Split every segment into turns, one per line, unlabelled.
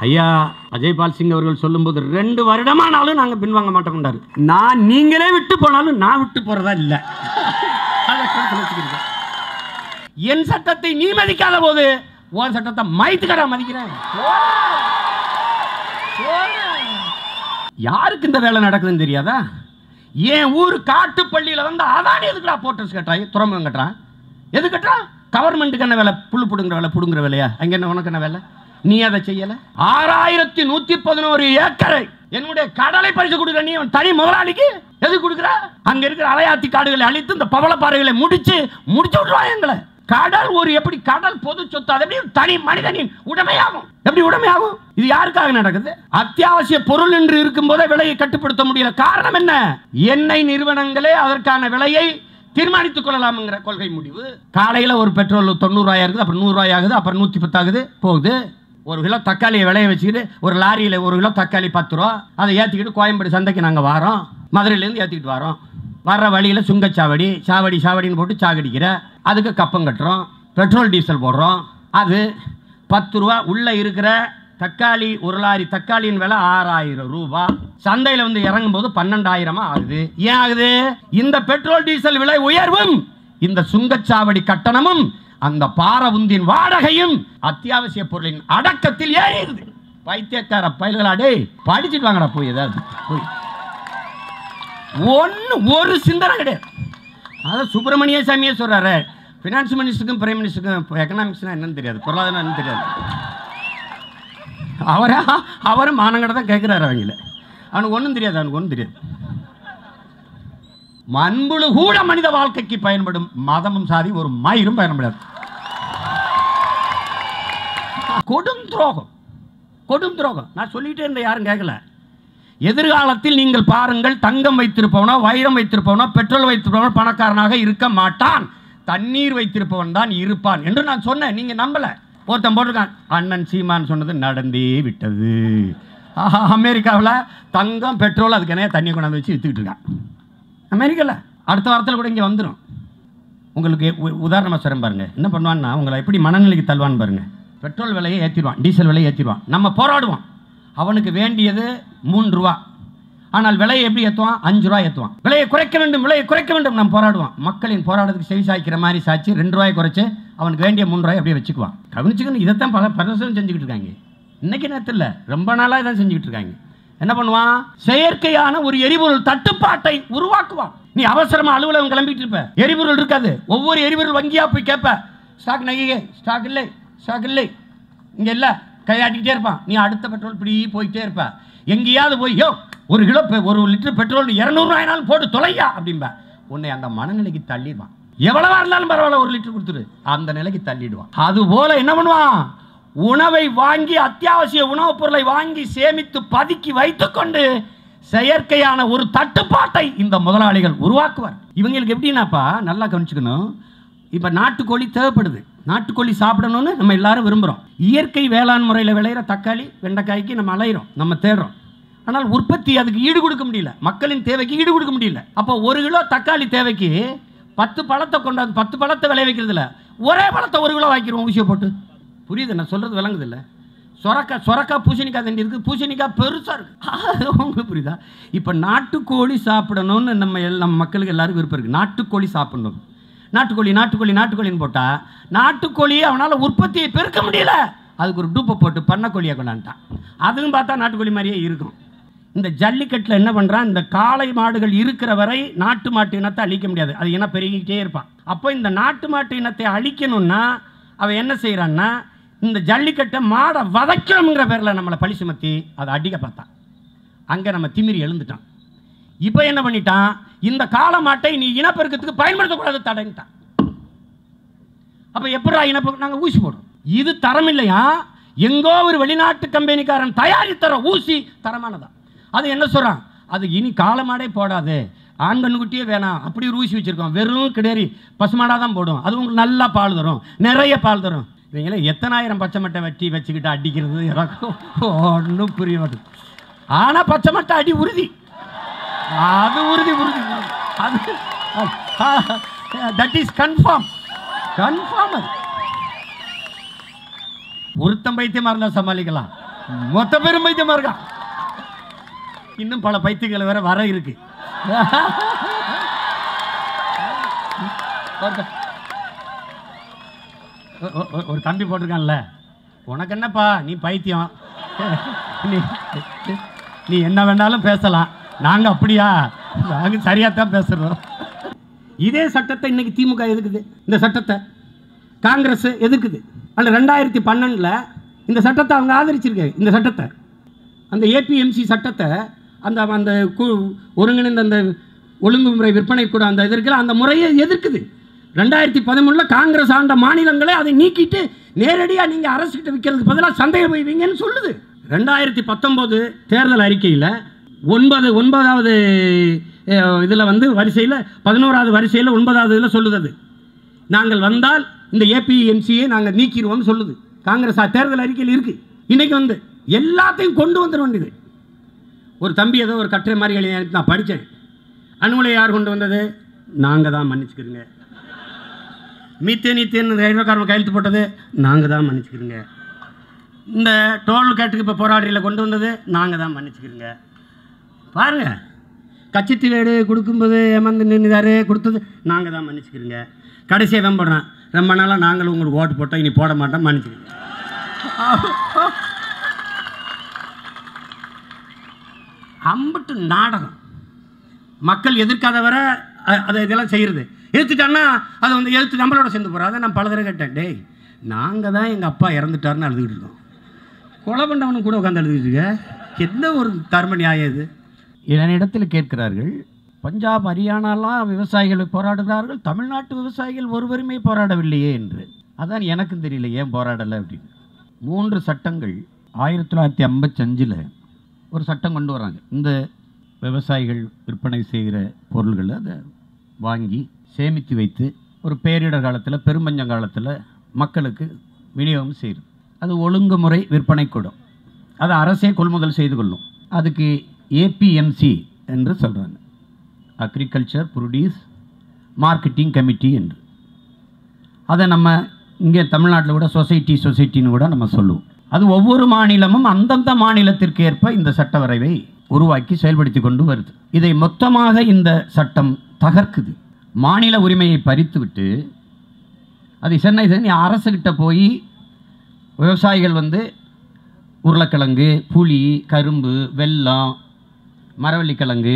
ஐயா அஜய்பால் சிங் அவர்கள் சொல்லும்போது 2 வருடமானாலும் நாங்கள் பின்வாங்க மாட்டோம்ன்றாரு. நீங்களே விட்டு போனாலும் நான் விட்டு போறதா இல்லை. என் சட்டத்தை நீ மதிக்காத போது உன் சட்டத்தை மைத்துக்கடா மதிக்கிறேன். யாருக்கு இந்த வேலை நடக்குதுன்னு தெரியாதா? என் ஊர் காட்டுப்பள்ளியில் வந்து அதானே எதுக்குடா போட்டர்ஸ் கட்டுறாங்க, துறைமுகம் கட்டுறான். எது கட்டுறான்? கவர்மெண்ட்டுக்கு என்ன வேலை? புல்லு பிடுங்குற வேலை, பிடுங்குற வேலையா? அங்கே என்ன உனக்கு என்ன வேலை? நீ அதை செய்யல. 6111 ஏக்கரை என்னுடைய கடலை பறிச்சு கொடுக்குற நீ தனி முதலாளிக்கு எது கொடுக்குற? அங்க இருக்கிற அலையாத்தி காடுகளை அழித்து இந்த பவளப்பாறைகளை முடிச்சு விட்டுருவாங்க எங்களை. கடல் ஒரு எப்படி கடல் பொது சொத்து, அது எப்படி தனி மனிதனின் உடைமையாகும்? எப்படி உடைமையாகும்? இது யாருக்காக நடக்குது? அத்தியாவசிய பொருள் என்று இருக்கும் போதே விலையை கட்டுப்படுத்த முடியல. காரணம் என்ன? எண்ணெய் நிறுவனங்களே அதற்கான விலையை தீர்மானித்துக் கொள்ளலாம்ங்கிற கொள்கை முடிவு. காலையில் ஒரு பெட்ரோல் 90 ரூபாய் இருக்குது, அப்புறம் 100 ரூபாய் ஆகுது, அப்புறம் 110 ஆகுது, போகுது. ஒரு கிலோ தக்காளியை விளைய வச்சுக்கிட்டு ஒரு லாரியில் 1 கிலோ தக்காளி 10 ரூபா, அதை ஏற்றிக்கிட்டு கோயம்பேடு சந்தைக்கு நாங்கள் வரோம். மதுரையிலேருந்து ஏற்றிக்கிட்டு வரோம். வர்ற வழியில் சுங்கச்சாவடி சாவடின்னு போட்டு சாகடிக்கிற, அதுக்கு கப்பம் கட்டுறோம், பெட்ரோல் டீசல் போடுறோம். அது 10 ரூபா. உள்ளே இருக்கிற தக்காளி, ஒரு லாரி தக்காளியின் விலை 6000 ரூபாய். சந்தையில் வந்து இறங்கும் போது 12,000 ஆகுது. ஏன் ஆகுது? இந்த பெட்ரோல் டீசல் விலை உயர்வும், இந்த சுங்கச்சாவடி கட்டணமும், அந்த பாரவுந்தின் வாடகையும் அத்தியாவசிய பொருளின் அடக்கத்தில் ஏறிடுது. பைத்தியக்கார பயல்களாடே, படிச்சுட்டு வாங்கடா போய். ஏதாவது போய் ஒரு சிந்தனை கிடையாது. அதான் சுப்பிரமணிய சாமியே சொல்றாரு, பினான்ஸ் மினிஸ்டருக்கும் பிரைம் மினிஸ்டருக்கும் எக்கனாமிக்ஸ்னா என்னன்னு தெரியாது, பொருளாதாரம் என்னன்னு தெரியாது. அவரும் மானங்கட தான் கேட்கிறாரு. அவனுக்கு ஒன்றும் தெரியாது, அவனுக்கு ஒன்றும் தெரியாது. மண்புழு கூட மனித வாழ்க்கைக்கு பயன்படும், மதமும் சாதி ஒரு மயிரும் பயன்படாது. கொடும் துரோகம். நான் சொல்லிட்டே இருந்த, யாரும் கேட்கல. எதிர்காலத்தில் நீங்கள் பாருங்கள், தங்கம் வைத்திருப்பவனோ வைரம் வைத்திருப்பவனோ பெட்ரோல் வைத்திருப்பவனோ பணக்காரனாக இருக்க மாட்டான், தண்ணீர் வைத்திருப்பவன் தான் இருப்பான் என்று நான் சொன்னேன். நீங்க நம்பல. ஒருத்தன் போட்டிருக்கான், அண்ணன் சீமான் சொன்னது நடந்தே விட்டது. அமெரிக்காவில் தங்கம் பெட்ரோல் அதுக்கு என்ன தண்ணி கொண்டாந்து வச்சு வித்துக்கிட்டு இருக்கான். அமெரிக்காவில் அடுத்த வாரத்தில் கூட இங்கே வந்துடும். உங்களுக்கு உதாரணமாக சொல்கிறேன் பாருங்க. என்ன பண்ணுவான்னா, உங்களை எப்படி மனநிலைக்கு தள்ளுவான்னு பாருங்க. பெட்ரோல் விலையை ஏற்றிடுவான், டீசல் விலையை ஏற்றிடுவான். நம்ம போராடுவோம். அவனுக்கு வேண்டியது 3 ரூபா. ஆனால் விலையை எப்படி ஏற்றுவான்? 5 ரூபாய் ஏற்றுவான். விலையை குறைக்க வேண்டும், நம்ம போராடுவோம். மக்களின் போராட்டத்துக்கு செவி சாய்க்கிற மாதிரி சாய்ச்சி 2 ரூபாய் குறைச்சு அவனுக்கு வேண்டிய 3 ரூபாய் அப்படியே வச்சுக்குவான். கவனிச்சுக்கணும், இதைத்தான் பல வருஷம் செஞ்சுக்கிட்டு இருக்காங்க. இன்னைக்கு நேரத்தில் இல்லை, ரொம்ப நாளாக இதான் செஞ்சுக்கிட்டு இருக்காங்க. என்ன பண்ணுவான்? செயற்கையான ஒரு எரிபொருள் தட்டுப்பாட்டை உருவாக்குவான். நீ அவசரமா அலுவலகம் கிளம்பிட்டு இருப்ப, எரிபொருள் இருக்காது. ஒவ்வொரு எரிபொருள் வங்கியா போய் கேட்ப, ஸ்டாக் நகையே, ஸ்டாக் இல்லை இங்க இல்ல, கையாட்டிக்கிட்டே இருப்பான். நீ அடுத்த பெட்ரோல் இப்படி போயிட்டே இருப்ப. எங்கேயாவது போய், ஒரு கிலோ 1 லிட்டர் பெட்ரோல் 200 ரூபாய்னாலும் போட்டு தொலையா அப்படின்ப. உன்னை அந்த மனநிலைக்கு தள்ளிடுவான். எவ்வளவா இருந்தாலும் பரவாயில்ல, 1 லிட்டர் கொடுத்துரு, அந்த நிலைக்கு தள்ளிடுவான். அது போல என்ன பண்ணுவான்? உணவை வாங்கி, அத்தியாவசிய உணவுப் பொருளை வாங்கி சேமித்து பதுக்கி வைத்துக் கொண்டு செயற்கையான ஒரு தட்டுப்பாட்டை இந்த முதலாளிகள் உருவாக்குவார். இவங்களுக்கு எப்படின்னாப்பா, நல்லா கவனிச்சுக்கணும். இப்ப நாட்டுக்கோழி தேவைப்படுது, நாட்டுக்கோழி சாப்பிடணும்னு நம்ம எல்லாரும் விரும்புகிறோம். இயற்கை வேளாண் முறையில் விளையிற தக்காளி வெண்டைக்காய்க்கு நம்ம அலையிறோம், நம்ம தேடுறோம். ஆனால் உற்பத்தி அதுக்கு ஈடு கொடுக்க முடியல, மக்களின் தேவைக்கு ஈடு கொடுக்க முடியல. அப்போ 1 கிலோ தக்காளி தேவைக்கு 10 பழத்தை கொண்டாந்து 10 பழத்தை விளைய வைக்கிறதுல ஒரே பழத்தை 1 கிலோ வாங்கிடுவோம் ஊசியை போட்டு. புரியுது நான் சொல்றது? விளங்குது இல்லை? சொரக்காய் பூசணிக்காய் தண்டி இருக்குது, பூசணிக்காய் பெருசாக இருக்குது. உங்களுக்கு புரியுதா? இப்போ நாட்டுக்கோழி சாப்பிடணும்னு நம்ம மக்களுக்கு எல்லாருக்கும் விருப்பம் இருக்குது. நாட்டுக்கோழி சாப்பிடணும், நாட்டுக்கோழின்னு போட்டால் நாட்டுக்கோழியை அவனால் உற்பத்தியை பெருக்க முடியல. அதுக்கு ஒரு டூப்பை போட்டு பண்ணக்கோழியை கொண்டாண்டான். அதுவும் பார்த்தா நாட்டுக்கோழி மாதிரியே இருக்கும். இந்த ஜல்லிக்கட்டில் என்ன பண்ணுறான்? இந்த காளை மாடுகள் இருக்கிற வரை நாட்டு மாட்டு இனத்தை அழிக்க முடியாது, அது இனம் பெருகிக்கிட்டே இருப்பான். அப்போ இந்த நாட்டு மாட்டு இனத்தை அழிக்கணும்னா அவன் என்ன செய்கிறான்னா, இந்த ஜல்லிக்கட்டை மாடை வதைக்கணுங்கிற பேரில் நம்மளை பழி சுமத்தி அதை அடிக்க பார்த்தான். அங்கே நம்ம திமிரி எழுந்துட்டான். இப்போ என்ன பண்ணிட்டான்? இந்த காளை மாட்டை நீ இனப்பெருக்கத்துக்கு பயன்படுத்தக்கூடாது, தடைன்ட்டான். அப்போ எப்படா இனப்பெருக்கம்? நாங்கள் ஊசி போடுறோம். இது தரம் இல்லையா? எங்கோ ஒரு வெளிநாட்டு கம்பெனிக்காரன் தயாரித்தர ஊசி தரமானதா? அது என்ன சொல்கிறான்? அது இனி காளை மாடே போடாது, ஆண் கண்ணுக்குட்டியே வேணாம், அப்படி ஒரு ஊசி வச்சுருக்கோம், வெறும் கிடேரி பசுமாடாக தான் போடும், அது உங்களுக்கு நல்லா பால் தரும், நிறைய பால் தரும். இவங்களே எத்தனாயிரம் பச்சை மட்டை வெட்டி வச்சுக்கிட்டு அடிக்கிறது எனக்கும் ஒன்றும் புரிய மாட்டேது. ஆனால் பச்சை மட்டை அடி உறுதி, அது உறுதி, அது தட் இஸ் கன்ஃபார்ம். ஒருத்தம் பைத்தியமாக இருந்தால் சமாளிக்கலாம், மொத்த பேரும் பைத்தியமா இருக்கான். இன்னும் பல பைத்தியங்கள் வேற வர இருக்கு. ஒரு தம்பி போட்டிருக்கான்ல, உனக்கு என்னப்பா நீ பைத்தியம், நீ என்ன வேணாலும் பேசலாம், நாங்க அப்படியா, நாங்க சரியாத்தான் பேசுறோம். இதே சட்டத்தை இன்னைக்கு திமுக எதுக்குது, இந்த சட்டத்தை காங்கிரஸ் எதுக்குது. அந்த 2012 இந்த சட்டத்தை அவங்க ஆதரிச்சிருக்காங்க. இந்த சட்டத்தை, அந்த ஏபிஎம்சி சட்டத்தை, அந்த அந்த ஒருங்கிணைந்த அந்த ஒழுங்குமுறை விற்பனை கூட அந்த இதற்கில் அந்த முறையை எதிர்க்குது. 2013 காங்கிரஸ் ஆண்ட மாநிலங்களே அதை நீக்கிட்டு நேரடியாக நீங்கள் அரசுகிட்ட விற்கிறதுக்கு பதிலாக சந்தையை வைவீங்கன்னு சொல்லுது. 2019 தேர்தல் அறிக்கையில் 9வது இதில் வந்து வரிசையில் 11வது வரிசையில் 9வது இதில் சொல்லுது, நாங்கள் வந்தால் இந்த ஏபிஎம்சியை நாங்கள் நீக்கிடுவோம்னு சொல்லுது. காங்கிரஸ் தேர்தல் அறிக்கையில் இருக்குது. இன்றைக்கி வந்து எல்லாத்தையும் கொண்டு வந்துட வேண்டியது. ஒரு தம்பி ஏதோ ஒரு கட்டுரை மாதிரி எழுதி நான் படித்தேன். அணுகுலை யார் கொண்டு வந்தது, நாங்கள் தான், மன்னிச்சுக்கிறோங்க. மீத்தேன் ரயில்வே கார்ம கையெழுத்து போட்டது நாங்கள் தான், மன்னிச்சுக்கிறோங்க. இந்த டோல் கேட்டுக்கு இப்போ போராடியில் கொண்டு வந்தது நாங்கள் தான், மன்னிச்சுக்கிறோங்க. பாருங்கள், கட்சித்து வேடு கொடுக்கும்போது ஏமாந்து நின்றுதாரு கொடுத்தது நாங்கள் தான், மன்னிச்சுக்கிறோங்க. கடைசியாக தான் போடுறான், ரொம்ப நாளாக நாங்களும் உங்களுக்கு ஓட்டு போட்டோம், இனி போட மாட்டோம், மன்னிச்சுக்கிறோங்க. அம்பிட்டு நாடகம். மக்கள் எதிர்க்காத வர அதை இதெல்லாம் செய்கிறது. எதிர்த்துட்டான்னா அதை வந்து எதிர்த்து நம்மளோட சேர்ந்து போகிறோம். அதை நான் பல தடவை கேட்டேன், டேய் நாங்கள் தான் எங்கள் அப்பா இறந்துட்டாருன்னு அழுதுகிட்டு இருக்கோம், கொலை பண்ணவனு கூட உட்காந்து அழுதுகிட்டு இருக்க, என்ன ஒரு தர்ம நியாயம் இது? என்னிடத்தில் கேட்கிறார்கள், பஞ்சாப் ஹரியானாலாம் விவசாயிகள் போராடுகிறார்கள், தமிழ்நாட்டு விவசாயிகள் ஒருவருமே போராடவில்லையே என்று. அதான் எனக்கும் தெரியல ஏன் போராடலை அப்படின்னு. 3 சட்டங்கள் 1955 ஒரு சட்டம் கொண்டு வராங்க. இந்த விவசாயிகள் விற்பனை செய்கிற பொருள்களை அதை வாங்கி சேமித்து வைத்து ஒரு பேரிடர் காலத்தில், பெரும்பஞ்சம் காலத்தில் மக்களுக்கு விநியோகம் செய்யுது. அது ஒழுங்குமுறை விற்பனை கூடும். அதை அரசே கொள்முதல் செய்து கொள்ளும். அதுக்கு ஏபிஎம்சி என்று சொல்கிறாங்க, அக்ரிகல்ச்சர் ப்ரொடியூஸ் மார்க்கெட்டிங் கமிட்டி என்று. அதை நம்ம இங்கே தமிழ்நாட்டில் கூட சொசைட்டின்னு கூட நம்ம சொல்லுவோம். அது ஒவ்வொரு மாநிலமும் அந்தந்த மாநிலத்திற்கு ஏற்ப இந்த சட்ட வரைவை உருவாக்கி செயல்படுத்தி கொண்டு வருது. இதை மொத்தமாக இந்த சட்டம் தகர்க்குது. மாநில உரிமையை பறித்துவிட்டு அது சென்னை அரசுகிட்ட போய் விவசாயிகள் வந்து உருளைக்கிழங்கு, புளி, கரும்பு, வெல்லம், மரவள்ளிக்கிழங்கு,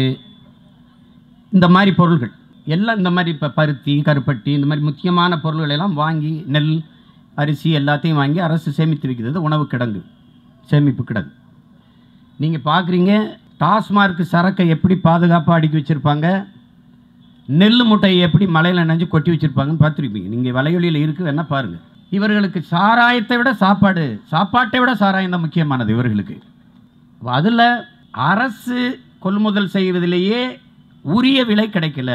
இந்த மாதிரி பொருள்கள் எல்லாம், இந்த மாதிரி இப்போ பருத்தி, கருப்பட்டி, இந்த மாதிரி முக்கியமான பொருள்கள் எல்லாம் வாங்கி, நெல், அரிசி எல்லாத்தையும் வாங்கி அரசு சேமித்து வைக்கிறது உணவு கிடங்கு, சேமிப்பு கிடங்கு. நீங்கள் பார்க்குறீங்க, டாஸ்மார்க்கு சரக்கை எப்படி பாதுகாப்பாக அடுக்கி வச்சுருப்பாங்க, நெல் முட்டையை எப்படி மலையில் நனைஞ்சு கொட்டி வச்சுருப்பாங்கன்னு பார்த்துருப்பீங்க. நீங்கள் வலையொலியில் இருக்குது, வேணால் பாருங்கள். இவர்களுக்கு சாராயத்தை விட சாப்பாட்டை விட சாராயம் தான் முக்கியமானது இவர்களுக்கு. அதில் அரசு கொள்முதல் செய்வதிலேயே உரிய விலை கிடைக்கல,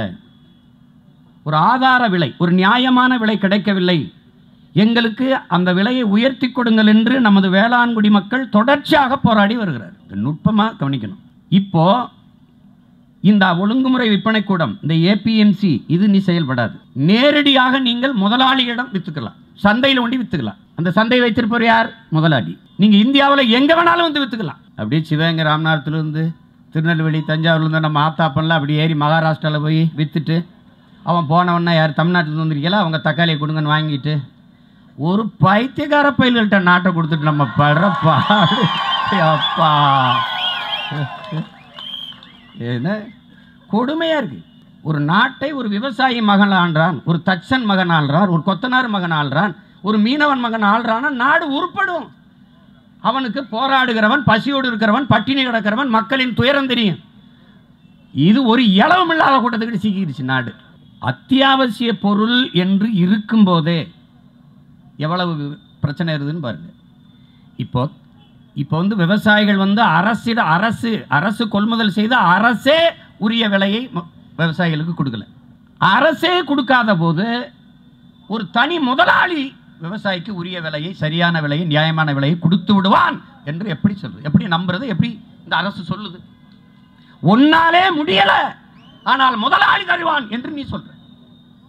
ஒரு ஆதார விலை, ஒரு நியாயமான விலை கிடைக்கவில்லை. எங்களுக்கு அந்த விலையை உயர்த்தி கொடுங்கள் என்று நமது வேளாண்குடி மக்கள் தொடர்ச்சியாக போராடி வருகிறார். நுட்பமாக கவனிக்கணும். இப்போ இந்த ஒழுங்குமுறை விற்பனை கூடம், இந்த ஏபிஎம்சி, இது நீ செயல்படாது. நேரடியாக நீங்கள் முதலாளியிடம் வித்துக்கலாம், சந்தையில் ஒண்டி வித்துக்கலாம். அந்த சந்தை வைத்திருப்பவர் யார்? முதலாளி. நீங்க இந்தியாவில் எங்க வேணாலும் வந்து வித்துக்கலாம். அப்படியே சிவகங்கை, ராமநாதத்திலிருந்து, திருநெல்வேலி, தஞ்சாவூர்லேருந்து நம்ம ஆத்தாப்பெல்லாம் அப்படி ஏறி மகாராஷ்டிராவில் போய் விற்றுட்டு அவன் போனவன்னா, யார் தமிழ்நாட்டில் வந்துருக்கல, அவங்க தக்காளியை கொடுங்கன்னு வாங்கிட்டு ஒரு பைத்தியக்கார பயில்கள்கிட்ட நாட்டை கொடுத்துட்டு நம்ம படுற பாடு அப்பா, என்ன கொடுமையாக இருக்குது. ஒரு நாட்டை ஒரு விவசாயி மகன் ஆள்றான், ஒரு தச்சன் மகன் ஆள்றான், ஒரு கொத்தனார் மகன் ஆள்றான், ஒரு மீனவன் மகன் ஆள்றான்னா நாடு உருப்படும். அவனுக்கு போராடுகிறவன், பசியோடு இருக்கிறவன், பட்டினி கிடக்கிறவன், மக்களின் துயரம் தெரியும். இது ஒரு இளவும் இல்லாத கூட்டத்துக்கு சிக்கிடுச்சு நாடு. அத்தியாவசிய பொருள் என்று இருக்கும்போதே எவ்வளவு பிரச்சனை இருக்குதுன்னு பாருங்க. இப்போ வந்து விவசாயிகள் வந்து அரசு கொள்முதல் செய்து அரசே உரிய விலையை விவசாயிகளுக்கு கொடுக்கல. அரசே கொடுக்காத போது ஒரு தனி முதலாளி விவசாயிக்கு உரிய விலையை, சரியான விலையை, நியாயமான விலையை கொடுத்து விடுவான் என்று எப்படி சொல்றது, எப்படி நம்புறது, எப்படி இந்த அரசு சொல்லுது? ஒன்னாலே முடியல, ஆனால் முதலாளி தருவான் என்று நீ சொல்ற.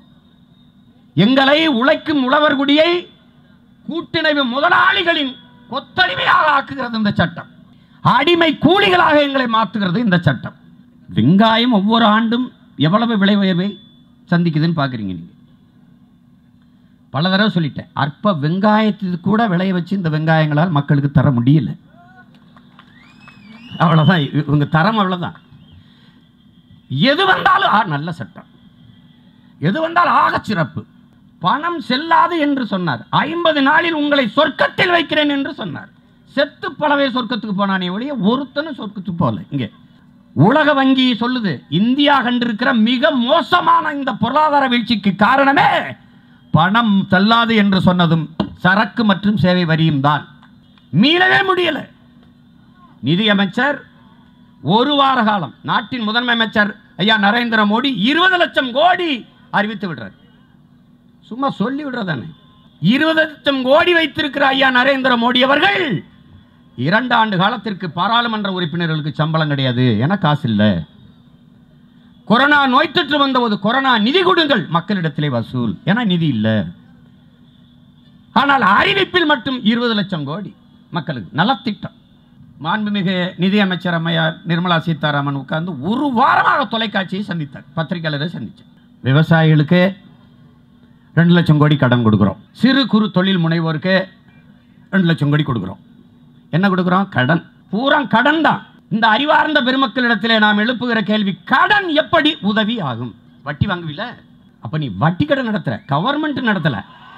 எங்களை உழைக்கும் உழவர் குடியை கூட்டிணைவு முதலாளிகளின் கொத்தடிமையாக ஆக்குகிறது இந்த சட்டம். அடிமை கூலிகளாக எங்களை மாற்றுகிறது இந்த சட்டம். வெங்காயம் ஒவ்வொரு ஆண்டும் எவ்வளவு விலை உயர்வை சந்திக்குதுன்னு பார்க்குறீங்க நீங்கள். பல தடவை சொல்லிட்டேன், அற்ப வெங்காயத்துக்கு கூட விளைய வச்சு இந்த வெங்காயங்களால் மக்களுக்கு தர முடியல. அவ்வளோதான், இவங்க தரம் அவ்வளோதான். எது வந்தாலும் நல்ல சட்டம், எது வந்தாலும் ஆக சிறப்பு. பணம் செல்லாது என்று சொன்னார். 50 நாளில் உங்களை சொர்க்கத்தில் வைக்கிறேன் என்று சொன்னார். செத்து பலவே சொர்க்கத்துக்கு போனானே ஒழிய ஒருத்தனும் சொர்க்கத்துக்கு போகல. இங்கே உலக வங்கி சொல்லுது, இந்தியா கண்டிருக்கிற மிக மோசமான இந்த பொருளாதார வீழ்ச்சிக்கு காரணமே பணம் செல்லாது என்று சொன்னதும் சரக்கு மற்றும் சேவை வரியும் தான். மீளவே முடியல. நிதியமைச்சர் ஒரு வார காலம், நாட்டின் முதன்மை அமைச்சர் ஐயா நரேந்திர மோடி 20 லட்சம் கோடி அறிவித்து விடுறார். சும்மா சொல்லி விடுறதானே. 20 லட்சம் கோடி வைத்திருக்கிற ஐயா நரேந்திர மோடி அவர்கள் 2 ஆண்டு காலத்திற்கு பாராளுமன்ற உறுப்பினர்களுக்கு சம்பளம் கிடையாது, என காசு இல்லை. கொரோனா நோய் தொற்று வந்தபோது கொரோனா நிதி கொடுங்கள், மக்களிடத்திலே வசூல், என நிதி இல்லை. ஆனால் அறிவிப்பில் மட்டும் 20 லட்சம் கோடி மக்களுக்கு நலத்திட்டம். மாண்புமிகு நிதியமைச்சர் அம்மையார் நிர்மலா சீதாராமன் உட்கார்ந்து ஒரு வாரமாக தொலைக்காட்சியை சந்தித்தார், பத்திரிகையாளரை சந்தித்தார். விவசாயிகளுக்கு 2 லட்சம் கோடி கடன் கொடுக்குறோம், சிறு குறு தொழில் முனைவோருக்கு 2 லட்சம் கோடி கொடுக்குறோம். என்ன கொடுக்குறோம்? கடன். பூரா கடன் தான். இந்த அறிவார்ந்த பெருமக்களிடத்திலே நாம் எழுப்புகிற கேள்வி, கடன் எப்படி உதவி ஆகும்? வட்டி வாங்குவில? அப்ப நீ வட்டி கடன் நடத்துற, கவர்மெண்ட் நடத்தல.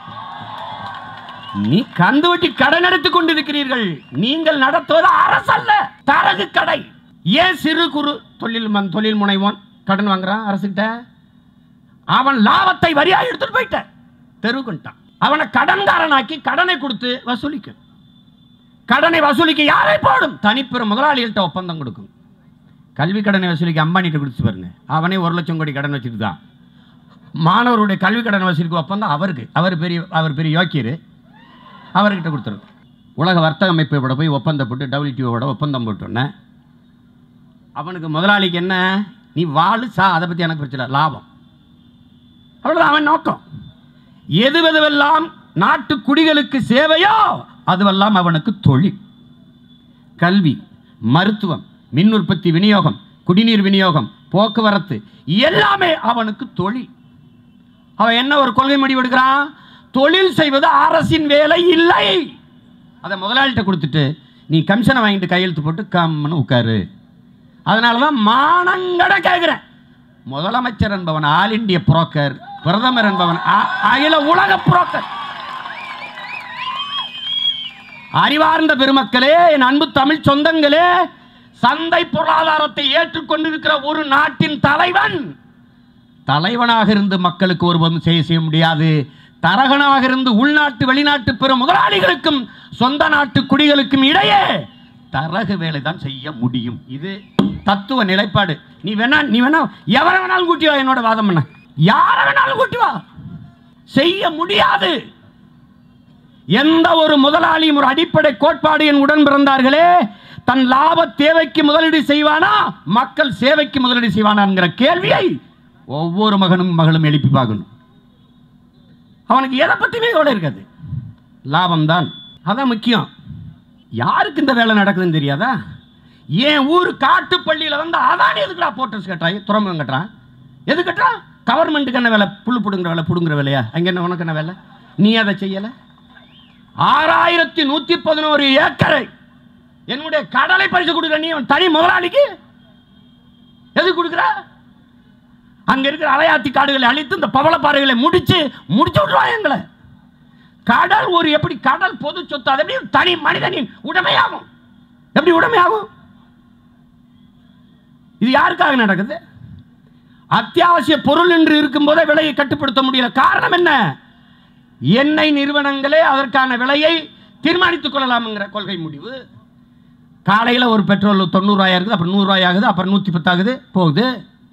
நீ கந்து வட்டி கடன் எடுத்துக் கொண்டிருக்கிறீர்கள். நீங்கள் நடத்துவது அரசு அல்ல, தரகு கடை. ஏன் சிறு குறு தொழில் முனைவோன் கடன் வாங்குறான் அரசுகிட்ட? அவன் லாபத்தை வரியா எடுத்துட்டு போயிட்ட தெருவுக்குட்டான். அவனை கடன்காரனாக்கி கடனை கொடுத்து வசூலிக்கும். கடனை வசூலிக்க யாரை போடும்? தனிப்பெற முதலாளிகள்கிட்ட ஒப்பந்தம் கொடுக்கும். கல்வி கடனை வசூலிக்க அம்பானிட்ட கொடுத்து பாருங்க, அவனே 1 லட்சம் கோடி கடன் வச்சுட்டு தான். மாணவருடைய கல்வி கடன் வசூலிக்க ஒப்பந்தம் அவருக்கு, அவர் பெரிய யோக்கியர், அவர்கிட்ட கொடுத்துருக்கு. உலக வர்த்தக அமைப்போட போய் ஒப்பந்தம் போட்டு WTOவோட ஒப்பந்தம் போட்டோன்னே அவனுக்கு முதலாளிக்கு என்ன? நீ வாழு சா, அதை பற்றி எனக்கு பிரச்சனை, லாபம். அவ்வளோதான் அவன் நோக்கம். எதுவெல்லாம் நாட்டு குடிகளுக்கு சேவையோ அதுவெல்லாம் அவனுக்கு தொழில். கல்வி, மருத்துவம், மின் உற்பத்தி, விநியோகம், குடிநீர் விநியோகம், போக்குவரத்து எல்லாமே அவனுக்கு தொழில். அவன் என்ன ஒரு கொள்கை முடிவெடுக்கிறான்? தொழில் செய்வது அரசின் வேலை இல்லை. அதை முதலாளிகிட்ட கொடுத்துட்டு நீ கமிஷனை வாங்கிட்டு கையெழுத்து போட்டு கம்னு உட்காரு. அதனால தான் மானங்கட கேட்கிறேன். முதலமைச்சர் என்பவன் ஆல் இண்டிய புரோக்கர், பிரதமர் என்பவன் அகில உலக புரோக்கர். அறிவார்ந்த பெருமக்களே, என் அன்பு தமிழ் சொந்தங்களே, சந்தை பொருளாதாரத்தை ஏற்றுக்கொண்டிருக்கிற ஒரு நாட்டின் தலைவனாக இருந்து மக்களுக்கு ஒருவரும் செய்ய முடியாது. தரகனாக இருந்து உள்நாட்டு வெளிநாட்டு பெரும் முதலாளிகளுக்கும் சொந்த நாட்டு குடிகளுக்கும் இடையே தரகு வேலை தான் செய்ய முடியும். இது தத்துவ நிலைப்பாடு. நீ வேணா எவரை வேணாலும் கூட்டி வா, என்னோட வாதம் பண்ண யாரை வேணாலும் கூட்டி வா, செய்ய முடியாது. எந்த ஒரு முதலாளியும் ஒரு அடிப்படை கோட்பாடு, என் உடன் பிறந்தார்களே, தன் லாப தேவைக்கு முதலீடு செய்வானா மக்கள் சேவைக்கு முதலீடு செய்வானா என்கிற கேள்வியை ஒவ்வொரு மகளும் எழுப்பி பார்க்கணும். அவனுக்கு எதை பற்றியுமே கூட இருக்காது, லாபம் தான், அதான் முக்கியம். யாருக்கு இந்த வேலை நடக்குதுன்னு தெரியாதா? ஏன் ஊர் காட்டுப்பள்ளியில் வந்து அதானே எதுக்குடா போட்டர்ஸ் கட்டுறாங்க, துறைமுகம் கட்டுறான், எது கட்டுறான்? கவர்மெண்ட்டுக்கு என்ன வேலை? புல்லு பிடுங்குற வேலையா? அங்கே என்ன உனக்கு என்ன வேலை? நீ அதை செய்யலை. 6111 ஏக்கரை என்னுடைய கடலை பரிசு கொடுக்குற நீ தனி முதலாளிக்கு எது கொடுக்குற? அங்க இருக்கிற அலையாத்தி காடுகளை அழித்து இந்த பவளப்பாறைகளை முடிச்சு விட்டுருவாங்க எங்களை. கடல் ஒரு எப்படி கடல் பொது சொத்து, அது எப்படி தனி மனிதனின் உடைமையாகும்? எப்படி உடைமையாகும்? இது யாருக்காக நடக்குது? அத்தியாவசிய பொருள் என்று இருக்கும் போதே விலையை கட்டுப்படுத்த முடியல. காரணம் என்ன? எண்ணெய் நிறுவனங்களே அதற்கான விலையை தீர்மானித்துக் கொள்ளலாம்ங்கிற கொள்கை முடிவு. காலையில் ஒரு பெட்ரோல் 90 ரூபாய் இருக்குது, அப்புறம் 100 ரூபாய் ஆகுது, அப்புறம் 110 ஆகுது, போகுது.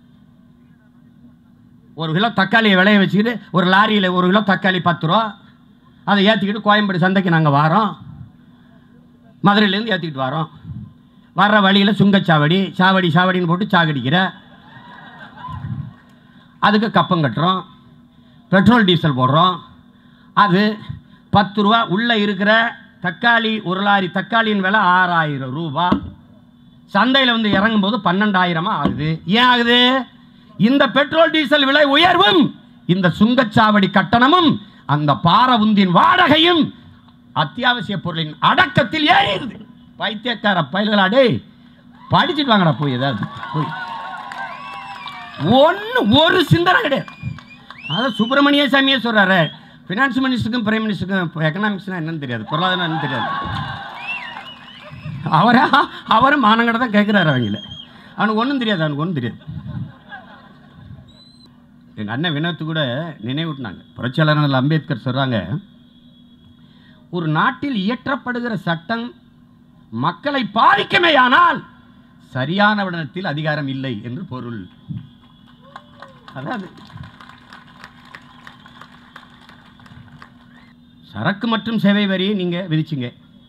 ஒரு கிலோ தக்காளியை விளைய வச்சுக்கிட்டு ஒரு லாரியில் 1 கிலோ தக்காளி 10 ரூபா, அதை ஏற்றிக்கிட்டு கோயம்பேடு சந்தைக்கு நாங்கள் வாரோம், மதுரையிலேருந்து ஏற்றிக்கிட்டு வரோம். வர்ற வழியில் சாவடின்னு போட்டு சாகடிக்கிற, அதுக்கு கப்பம் கட்டுறோம், பெட்ரோல் டீசல் போடுறோம். அது 10 ரூபா. உள்ளே இருக்கிற தக்காளி ஒரு லாரி தக்காளியின் விலை 6000 ரூபாய், சந்தையில் வந்து இறங்கும் போது 12,000 ஆகுது. ஏன் ஆகுது? இந்த பெட்ரோல் டீசல் விலை உயர்வும், இந்த சுங்கச்சாவடி கட்டணமும், அந்த பாரவுந்தின் வாடகையும் அத்தியாவசிய பொருளின் அடக்கத்தில் ஏறிடுது. பைத்தியக்கார பயல்களாடே, படிச்சுட்டு வாங்கடா போய், ஏதாவது போய் ஒரு சிந்தனை கிடையாது. அதான் சுப்பிரமணிய சாமியே சொல்றாரு, ஃபினான்ஸ் மினிஸ்டருக்கும் பிரைம் மினிஸ்டருக்கும் எக்கனாமிக்ஸ்னா என்னன்னு தெரியாது, பொருளாதாரம் என்னன்னு தெரியாது. அவரும் மானங்கட தான் கேட்குறாரு. அவனுக்கு ஒன்றும் தெரியாது, அவனுக்கு ஒன்றும் தெரியாது. எங்கள் அண்ணன் வினோத்து கூட நினைவூட்டினாங்க. புரட்சியாளர் அம்பேத்கர் சொல்கிறாங்க, ஒரு நாட்டில் இயற்றப்படுகிற சட்டம் மக்களை பாதிக்குமேயானால் சரியான விடத்தில் அதிகாரம் இல்லை என்று பொருள். அதாவது சரக்கு மற்றும் சேவை வரியை நீங்கள் விதிச்சிங்க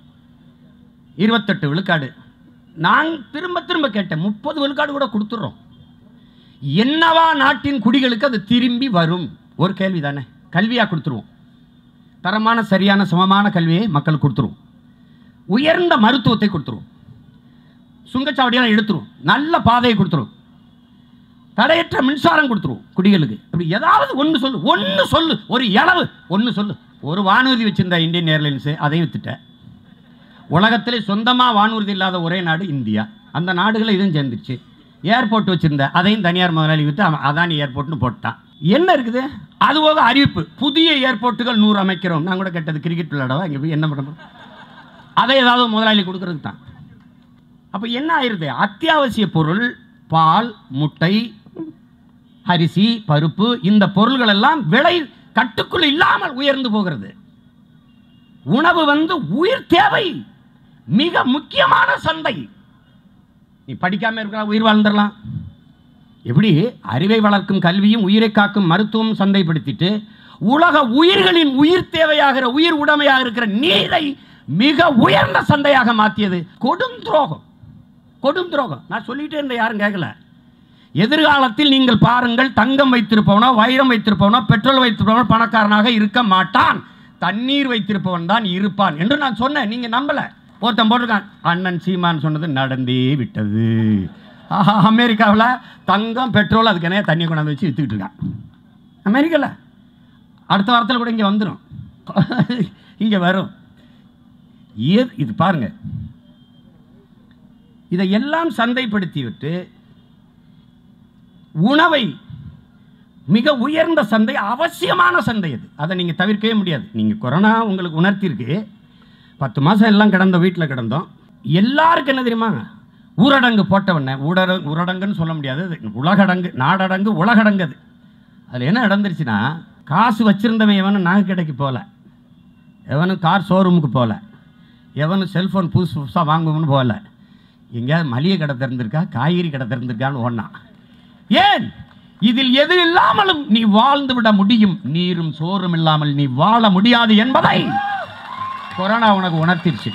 28 விழுக்காடு. நான் திரும்ப திரும்ப கேட்டேன், 30 விழுக்காடு கூட கொடுத்துட்றோம். என்னவா நாட்டின் குடிகளுக்கு அது திரும்பி வரும்? ஒரு கேள்வி தானே. கல்வியாக கொடுத்துருவோம், தரமான சரியான சமமான கல்வியை மக்களுக்கு கொடுத்துருவோம், உயர்ந்த மருத்துவத்தை கொடுத்துருவோம், சுங்கச்சாவடியெல்லாம் எடுத்துருவோம், நல்ல பாதையை கொடுத்துருவோம், தடையற்ற மின்சாரம் கொடுத்துருவோம் குடிகளுக்கு. அப்படி ஏதாவது ஒன்று சொல்லு, ஒன்று சொல்லு, ஒரு இளவு ஒன்று சொல்லு. ஒரு வானூர்தி வச்சிருந்தா இந்தியன் ஏர்லைன்ஸு, அதையும் வித்துட்டேன். உலகத்திலே சொந்தமாக வானூர்தி இல்லாத ஒரே நாடு இந்தியா. அந்த நாடுகளை இதுவும் சேர்ந்துருச்சு. ஏர்போர்ட் வச்சிருந்த அதையும் தனியார் முதலாளி விட்டு அதானி ஏர்போர்ட்னு போட்டான். என்ன இருக்குது? அது போக அறிவிப்பு, புதிய ஏர்போர்ட்டுகள் 100 அமைக்கிறோம். நான் கூட கேட்டது, கிரிக்கெட் விளையாடவா இங்கே போய் என்ன பண்ணணும்? அதை ஏதாவது முதலாளி கொடுக்கறதுக்கு தான். அப்போ என்ன ஆயிடுது? அத்தியாவசிய பொருள் பால், முட்டை, அரிசி, பருப்பு, இந்த பொருள்கள் எல்லாம் விலை கட்டுக்குள் இல்லாமல் உயர்ந்து போகிறது. உணவு வந்து உயிர் தேவை, மிக முக்கியமான சந்தை. நீ படிக்காம இருக்கிற உயிர் வாழ்ந்துடலாம். எப்படி அறிவை வளர்க்கும் கல்வியும் உயிரை காக்கும் மருத்துவம் சந்தைப்படுத்திட்டு உலக உயிர்களின் உயிர் தேவையாகிற உயிர் உடைமையாக இருக்கிற நீரை மிக உயர்ந்த சந்தையாக மாற்றியது கொடும் துரோகம். கொடும் துரோகம். நான் சொல்லிட்டே இருந்த, யாரும் கேட்கல. எதிர்காலத்தில் நீங்கள் பாருங்கள், தங்கம் வைத்திருப்பவனோ வைரம் வைத்திருப்பவனோ பெட்ரோல் வைத்திருப்பவனோ பணக்காரனாக இருக்க மாட்டான், தண்ணீர் வைத்திருப்பவன் தான் இருப்பான் என்று நான் சொன்னேன். நீங்க நம்பல. ஒருத்தன் போட்டிருக்கான், அண்ணன் சீமான் சொன்னது நடந்தே விட்டது. அமெரிக்காவில் தங்கம் பெட்ரோல் அதுக்கு என்ன தண்ணியை கொண்டாந்து வச்சு வித்துக்கிட்டு இருக்கான். அமெரிக்காவில் அடுத்த வாரத்தில் கூட இங்கே வந்துடும், இங்கே வரும். இது பாருங்க, இதையெல்லாம் சந்தைப்படுத்தி விட்டு உணவை மிக உயர்ந்த சந்தை, அவசியமான சந்தை அது. அதை நீங்கள் தவிர்க்கவே முடியாது. நீங்கள் கொரோனா உங்களுக்கு உணர்த்திருக்கு. 10 மாதம் எல்லாம் கிடந்த வீட்டில் கிடந்தோம். எல்லாருக்கும் என்ன தெரியுமா? ஊரடங்கு போட்டவன, ஊரடங்குன்னு சொல்ல முடியாது, உலகடங்கு, நாடடங்கு, உலகடங்கு. அது அதில் என்ன நடந்துருச்சுன்னா, காசு வச்சுருந்தவன் எவனும் நகை கடைக்கு போகல, எவனும் கார் ஷோரூமுக்கு போகல, எவனும் செல்ஃபோன் புதுசாக வாங்குவோம்னு போகல, எங்கேயாவது மளிகை கடை திறந்திருக்கா, காய்கறி கடை திறந்திருக்கான்னு ஓடினான். ஏன்? இதில் எது இல்லாமலும் நீ வாழ்ந்து விட முடியும், நீரும் சோறும் இல்லாமல் நீ வாழ முடியாது என்பதை கொரோனா உனக்கு உணர்த்திருச்சு.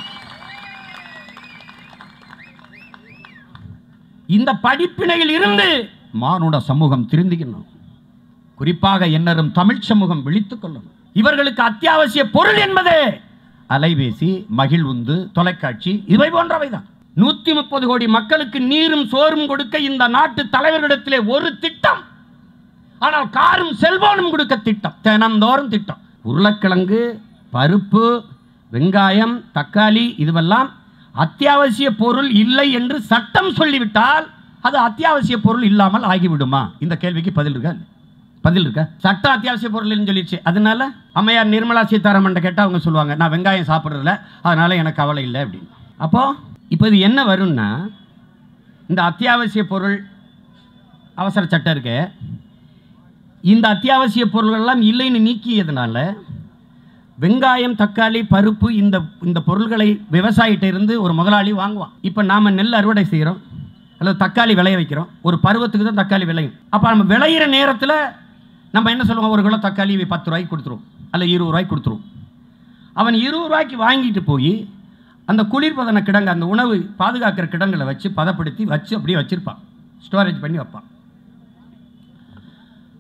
இந்த படிப்பினையில் இருந்து மானுட சமூகம் திருந்திக்கணும். குறிப்பாக என்னரும் தமிழ் சமூகம் விழித்துக் கொள்ளணும். இவர்களுக்கு அத்தியாவசிய பொருள் என்பது அலைபேசி, மகிழ்வுந்து, தொலைக்காட்சி, இவை போன்றவைதான். 130 கோடி மக்களுக்கு நீரும் சோறும் கொடுக்க இந்த நாட்டு தலைவர்களிடத்திலே ஒரு திட்டம், ஆனால் காரும் செல்போனும் கொடுக்க திட்டம், தினந்தோறும் திட்டம். உருளைக்கிழங்கு, பருப்பு, வெங்காயம், தக்காளி, இதுவெல்லாம் அத்தியாவசிய பொருள் இல்லை என்று சட்டம் சொல்லிவிட்டால் அது அத்தியாவசிய பொருள் இல்லாமல் ஆகிவிடுமா? இந்த கேள்விக்கு பதில் இருக்கா? பதில் இருக்கா? சட்டம் அத்தியாவசிய பொருள்னு சொல்லிடுச்சு. அதனால அம்மையார் நிர்மலா சீதாராமன் கேட்டால் அவங்க சொல்லுவாங்க, நான் வெங்காயம் சாப்பிட்றதில்ல, அதனால எனக்கு கவலை இல்லை அப்படின்னு. அப்போ இப்போ இது என்ன வரும்னா, இந்த அத்தியாவசிய பொருள் அவசர சட்டம் இருக்கு, இந்த அத்தியாவசிய பொருள்கள்லாம் இல்லைன்னு நீக்கியதுனால வெங்காயம், தக்காளி, பருப்பு, இந்த பொருள்களை விவசாயிட்ட இருந்து ஒரு முதலாளி வாங்குவான். இப்போ நாம் நெல் அறுவடை செய்கிறோம் அல்லது தக்காளி விளைய வைக்கிறோம், ஒரு பருவத்துக்கு தான் தக்காளி விளையும். அப்போ நம்ம விளையிற நேரத்தில் நம்ம என்ன சொல்லுவோம், ஒரு கிலோ தக்காளி 10 ரூபாய்க்கு கொடுத்துருவோம் அல்ல 20 ரூபாய்க்கு கொடுத்துருவோம். அவன் 20 ரூபாய்க்கு வாங்கிட்டு போய் அந்த குளிர்பதன கிடங்கு, அந்த உணவு பாதுகாக்கிற கிடங்களை வச்சு பதப்படுத்தி வச்சு அப்படியே வச்சிருப்பான், ஸ்டோரேஜ் பண்ணி வைப்பான்.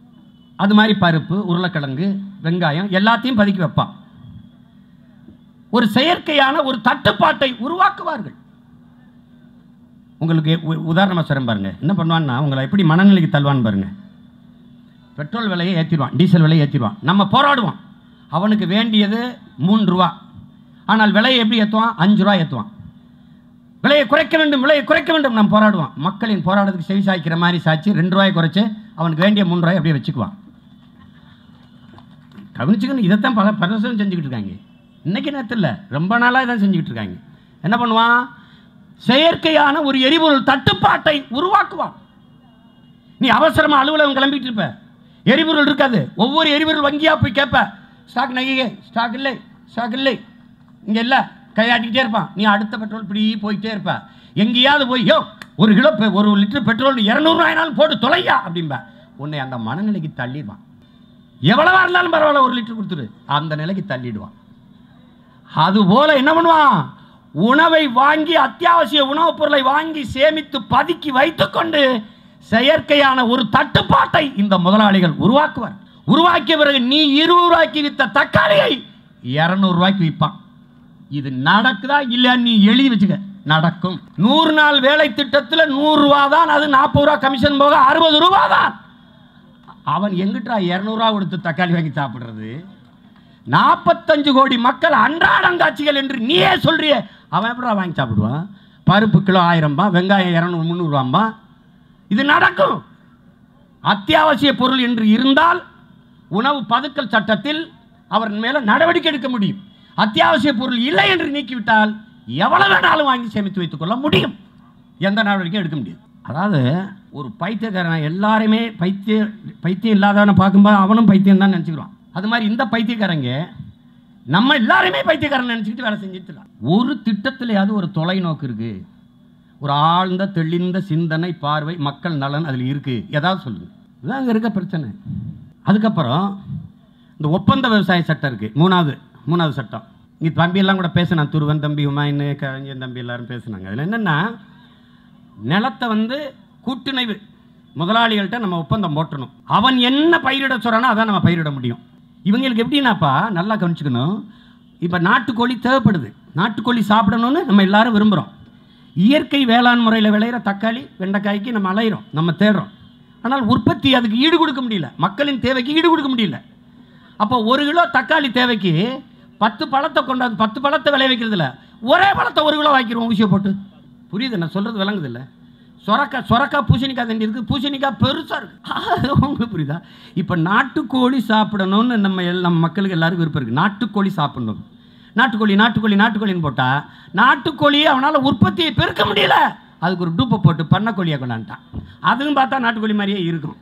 அது மாதிரி பருப்பு, உருளைக்கிழங்கு, வெங்காயம் எல்லாத்தையும் பதுக்கி வைப்பான். ஒரு செயற்கையான ஒரு தட்டுப்பாட்டை உருவாக்குவார்கள். உங்களுக்கு உதாரணமாக சொல்றேன் பாருங்க. என்ன பண்ணுவான்னா, உங்களை எப்படி மனநிலைக்கு தள்ளுவான்னு பாருங்க. பெட்ரோல் விலையை ஏற்றிடுவான், டீசல் விலையை ஏற்றிடுவான். நம்ம போராடுவோம். அவனுக்கு வேண்டியது 3 ரூபா. ஆனால் விலையை எப்படி ஏற்றுவான்? 5 ரூபா ஏற்றுவான். விலையை குறைக்க வேண்டும், விலையை குறைக்க வேண்டும். நம்ம போராடுவோம். மக்களின் போராட்டத்துக்கு செவி சாய்க்கிற மாதிரி சாய்ச்சி 2 ரூபாயை குறைச்சி அவனுக்கு வேண்டிய 3 ரூபாய் அப்படியே வச்சுக்குவான். கவனிச்சுக்கணும். இதைத்தான் பல வருஷம் செஞ்சுக்கிட்டு இருக்காங்க. இன்னைக்கு நேரத்தில் இல்லை, ரொம்ப நாளாக இதான் செஞ்சுக்கிட்டு இருக்காங்க. என்ன பண்ணுவான்? செயற்கையான ஒரு எரிபொருள் தட்டுப்பாட்டை உருவாக்குவான். நீ அவசரமாக அலுவலகம் கிளம்பிட்டு இருப்ப, எரிபொருள் இருக்காது. ஒவ்வொரு எரிபொருள் வங்கியாக போய் கேட்ப, ஸ்டாக் நகையே, ஸ்டாக் இல்லை, ஸ்டாக் இல்லை, இங்கே இல்லை, கையாட்டிக்கிட்டே இருப்பான். நீ அடுத்த பெட்ரோல் இப்படி போயிட்டே இருப்ப. எங்கேயாவது போய், யோ 1 கிலோ 1 லிட்டர் பெட்ரோல் 200 ரூபாய்னாலும் போட்டு தொலையா அப்படின்பா. உன்னை அந்த மனநிலைக்கு தள்ளிடுவான். எவ்வளவா இருந்தாலும் பரவாயில்ல, 1 லிட்டர் கொடுத்துரு, அந்த நிலைக்கு தள்ளிடுவான். அதுபோல என்ன பண்ணுவான்? உணவை வாங்கி, அத்தியாவசிய உணவுப் பொருளை வாங்கி சேமித்து பதுக்கி வைத்துக்கொண்டு செயற்கையான ஒரு தட்டுப்பாட்டை இந்த முதலாளிகள் உருவாக்குவார். உருவாக்கிய பிறகு நீ 20 ரூபாய்க்கு வித்த தக்காளியை 200 ரூபாய்க்கு விற்பான். இது நடக்குதா இல்லையா நீ எழுதி வச்சுக்க. நடக்கும். 100 நாள் வேலை திட்டத்தில் 100 ரூபா தான், அது 40 ரூபா கமிஷன் போக 60 ரூபா தான். அவன் எங்கிட்டா 200 ரூபா கொடுத்து தக்காளி வாங்கி சாப்பிடுறது? 45 கோடி மக்கள் அன்றாடங்காட்சிகள் என்று நீயே சொல்றிய, அவன் எப்படா வாங்கி சாப்பிடுவான்? பருப்பு கிலோ 1000 ரூபாய், வெங்காயம் 200 300 ரூபாம்பா. இது நடக்கும். அத்தியாவசிய பொருள் என்று இருந்தால் உணவு பதுக்கல் சட்டத்தில் அவர் மேல நடவடிக்கை எடுக்க முடியும். அத்தியாவசிய பொருள் இல்லை என்று நீக்கிவிட்டால் எவ்வளவு வேணாலும் வாங்கி சேமித்து வைத்துக் கொள்ள முடியும். எந்த நடவடிக்கையும் எடுக்க முடியாது. அதாவது ஒரு பைத்தியக்காரன் எல்லாருமே பைத்தியம் இல்லாதவனை பார்க்கும்போது அவனும் பைத்தியம் தான் நினச்சிக்கிறான். அது மாதிரி இந்த பைத்தியக்காரங்க நம்ம எல்லாருமே பைத்தியக்காரன் நினச்சிக்கிட்டு வேலை செஞ்சுட்டு இருக்கான். ஒரு திட்டத்திலேயாவது ஒரு தொலைநோக்கு இருக்கு, ஒரு ஆழ்ந்த தெளிந்த சிந்தனை, பார்வை, மக்கள் நலன் அதில் இருக்கு. ஏதாவது சொல்லுங்க. இதுதான் அங்கே இருக்க பிரச்சனை. அதுக்கப்புறம் இந்த ஒப்பந்த விவசாய சட்டம் இருக்கு, மூணாவது சட்டம். இங்கே தம்பியெல்லாம் கூட பேசினான், துருவன் தம்பி, ஹுமாயின், கலைஞன் தம்பி எல்லாரும் பேசினாங்க. அதில் என்னென்னா, நிலத்தை கூட்டுணைவு முதலாளிகள்கிட்ட நம்ம ஒப்பந்தம் போட்டணும். அவன் என்ன பயிரிட சொல்கிறானோ அதான் நம்ம பயிரிட முடியும். இவங்களுக்கு எப்படின்னாப்பா, நல்லா கவனிச்சுக்கணும். இப்போ நாட்டுக்கோழி தேவைப்படுது, நாட்டுக்கோழி சாப்பிடணும்னு நம்ம எல்லாரும் விரும்புகிறோம். இயற்கை வேளாண் முறையில் விளையிற தக்காளி வெண்டைக்காய்க்கு நம்ம அலையிறோம், நம்ம தேடுறோம். ஆனால் உற்பத்தி அதுக்கு ஈடு கொடுக்க முடியல, மக்களின் தேவைக்கு ஈடு கொடுக்க முடியல. அப்போ 1 கிலோ தக்காளி தேவைக்கு 10 பழத்தை கொண்டாந்து 10 பழத்தை விளைய வைக்கிறதுல ஒரே பழத்தை 1 கிலோ வாங்கிடுவோம் ஊசியை போட்டு. புரியுது நான் சொல்கிறது? விளங்குது இல்லை? சொரக்காய் பூசணிக்காய் தண்டி இருக்குது, பூசணிக்காய் பெருசாக இருக்குது. உங்களுக்கு புரியுதா? இப்போ நாட்டுக்கோழி சாப்பிடணும்னு நம்ம மக்களுக்கு எல்லாருக்கும் விருப்பம் இருக்குது. நாட்டுக்கோழி சாப்பிடணும், நாட்டுக்கோழின்னு போட்டால் நாட்டுக்கோழியை அவனால் உற்பத்தியை பெருக்க முடியல. அதுக்கு ஒரு டூப்பை போட்டு பண்ணக்கோழியை கொண்டாண்டான். அதுவும் பார்த்தா நாட்டுக்கோழி மாதிரியே இருக்கும்.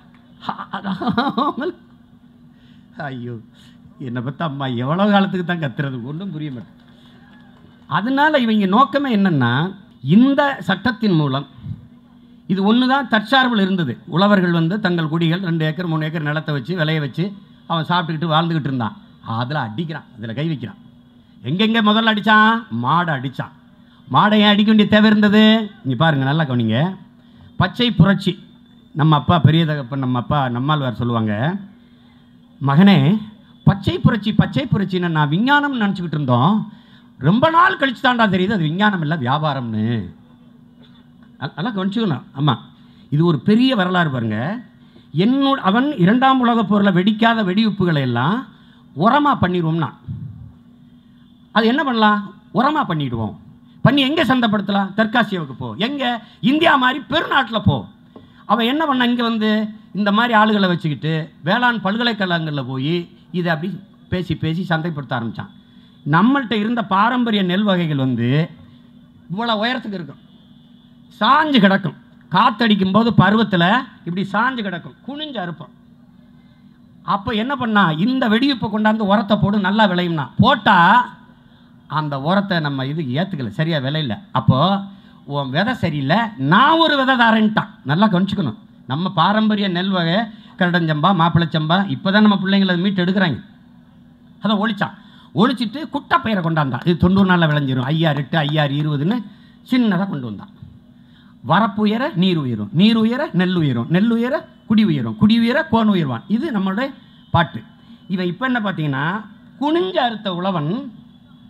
ஐயோ, என்னை பற்றி அம்மா எவ்வளோ காலத்துக்கு தான் கத்துறது, ஒன்றும் புரிய மாட்டேன். அதனால இவங்க நோக்கமே என்னன்னா, இந்த சட்டத்தின் மூலம் இது ஒன்று தான் தற்சார்பில் இருந்தது. உழவர்கள் தங்கள் குடிகள் 2 ஏக்கர் 3 ஏக்கர் நிலத்தை வச்சு விளைய வச்சு அவன் சாப்பிட்டுக்கிட்டு வாழ்ந்துக்கிட்டு இருந்தான். அதில் அடிக்கிறான், அதில் கை வைக்கிறான். எங்கெங்கே முதல்ல அடித்தான்? மாடை அடித்தான். மாடை ஏன் அடிக்க வேண்டிய தேவை இருந்தது? இங்கே பாருங்கள், நல்லா கவனிங்க. பச்சை புரட்சி. நம்ம அப்பா பெரிய தகப்பன், நம்ம அப்பா நம்மாழ்வார் சொல்லுவாங்க, மகனே பச்சை புரட்சின்னு நான் விஞ்ஞானம்னு நினச்சிக்கிட்டு இருந்தோம், ரொம்ப நாள் கழிச்சு தாண்டா தெரியுது அது விஞ்ஞானம் இல்லை வியாபாரம்னு. அதெல்லாம் கவனிச்சுக்கணும். ஆமாம், இது ஒரு பெரிய வரலாறு பாருங்க. அவன் 2ஆம் உலகப் போரில் வெடிக்காத வெடிவுப்புகளை எல்லாம் உரமாக பண்ணிடுவோம்னா, அது என்ன பண்ணலாம்? உரமாக பண்ணிடுவோம். பண்ணி எங்கே சந்தைப்படுத்தலாம்? தெற்காசியாவுக்கு போ, எங்கே இந்தியா மாதிரி பெருநாட்டில் போ. அவன் என்ன பண்ண, இங்கே இந்த மாதிரி ஆளுகளை வச்சுக்கிட்டு வேளாண் பல்கலைக்கழகங்களில் போய் இதை அப்படி பேசி சந்தைப்படுத்த ஆரம்பித்தான். நம்மள்கிட்ட இருந்த பாரம்பரிய நெல் வகைகள் இவ்வளோ உயரத்துக்கு இருக்கும், சாஞ்சு கிடக்கும். காற்றடிக்கும் போது பருவத்தில் இப்படி சாஞ்சு கிடக்கும், குனிஞ்சு அறுப்போம். அப்போ என்ன பண்ணா, இந்த வெடிவிப்பை கொண்டாந்து உரத்தை போடு, நல்லா விளையும்னா. போட்டால் அந்த உரத்தை நம்ம இதுக்கு ஏற்றுக்கல, சரியாக விளையில. அப்போது உன் விதை சரியில்லை, நான் ஒரு விதை தாரேன்ட்டான். நல்லா கவனிச்சுக்கணும். நம்ம பாரம்பரிய நெல் வகை கரடஞ்சம்பா, மாப்பிள்ளைச்சம்பா, இப்போ தான் நம்ம பிள்ளைங்களை மீட்டு எடுக்கிறாங்க. அதை ஒழிச்சிட்டு குட்டை பயிரை கொண்டாந்தான். இது 90 நாளில் விளைஞ்சிரும், 5008 5020ன்னு சின்னதாக கொண்டு வந்தான். வரப்பு உயர நீர் உயரும், நீர் உயர நெல் உயரும், நெல் உயர குடி உயரும், குடி உயர கோன் உயர்வான். இது நம்மளுடைய பாட்டு. இவன் இப்போ என்ன பார்த்தீங்கன்னா, குனிஞ்ச அறுத்த உழவன்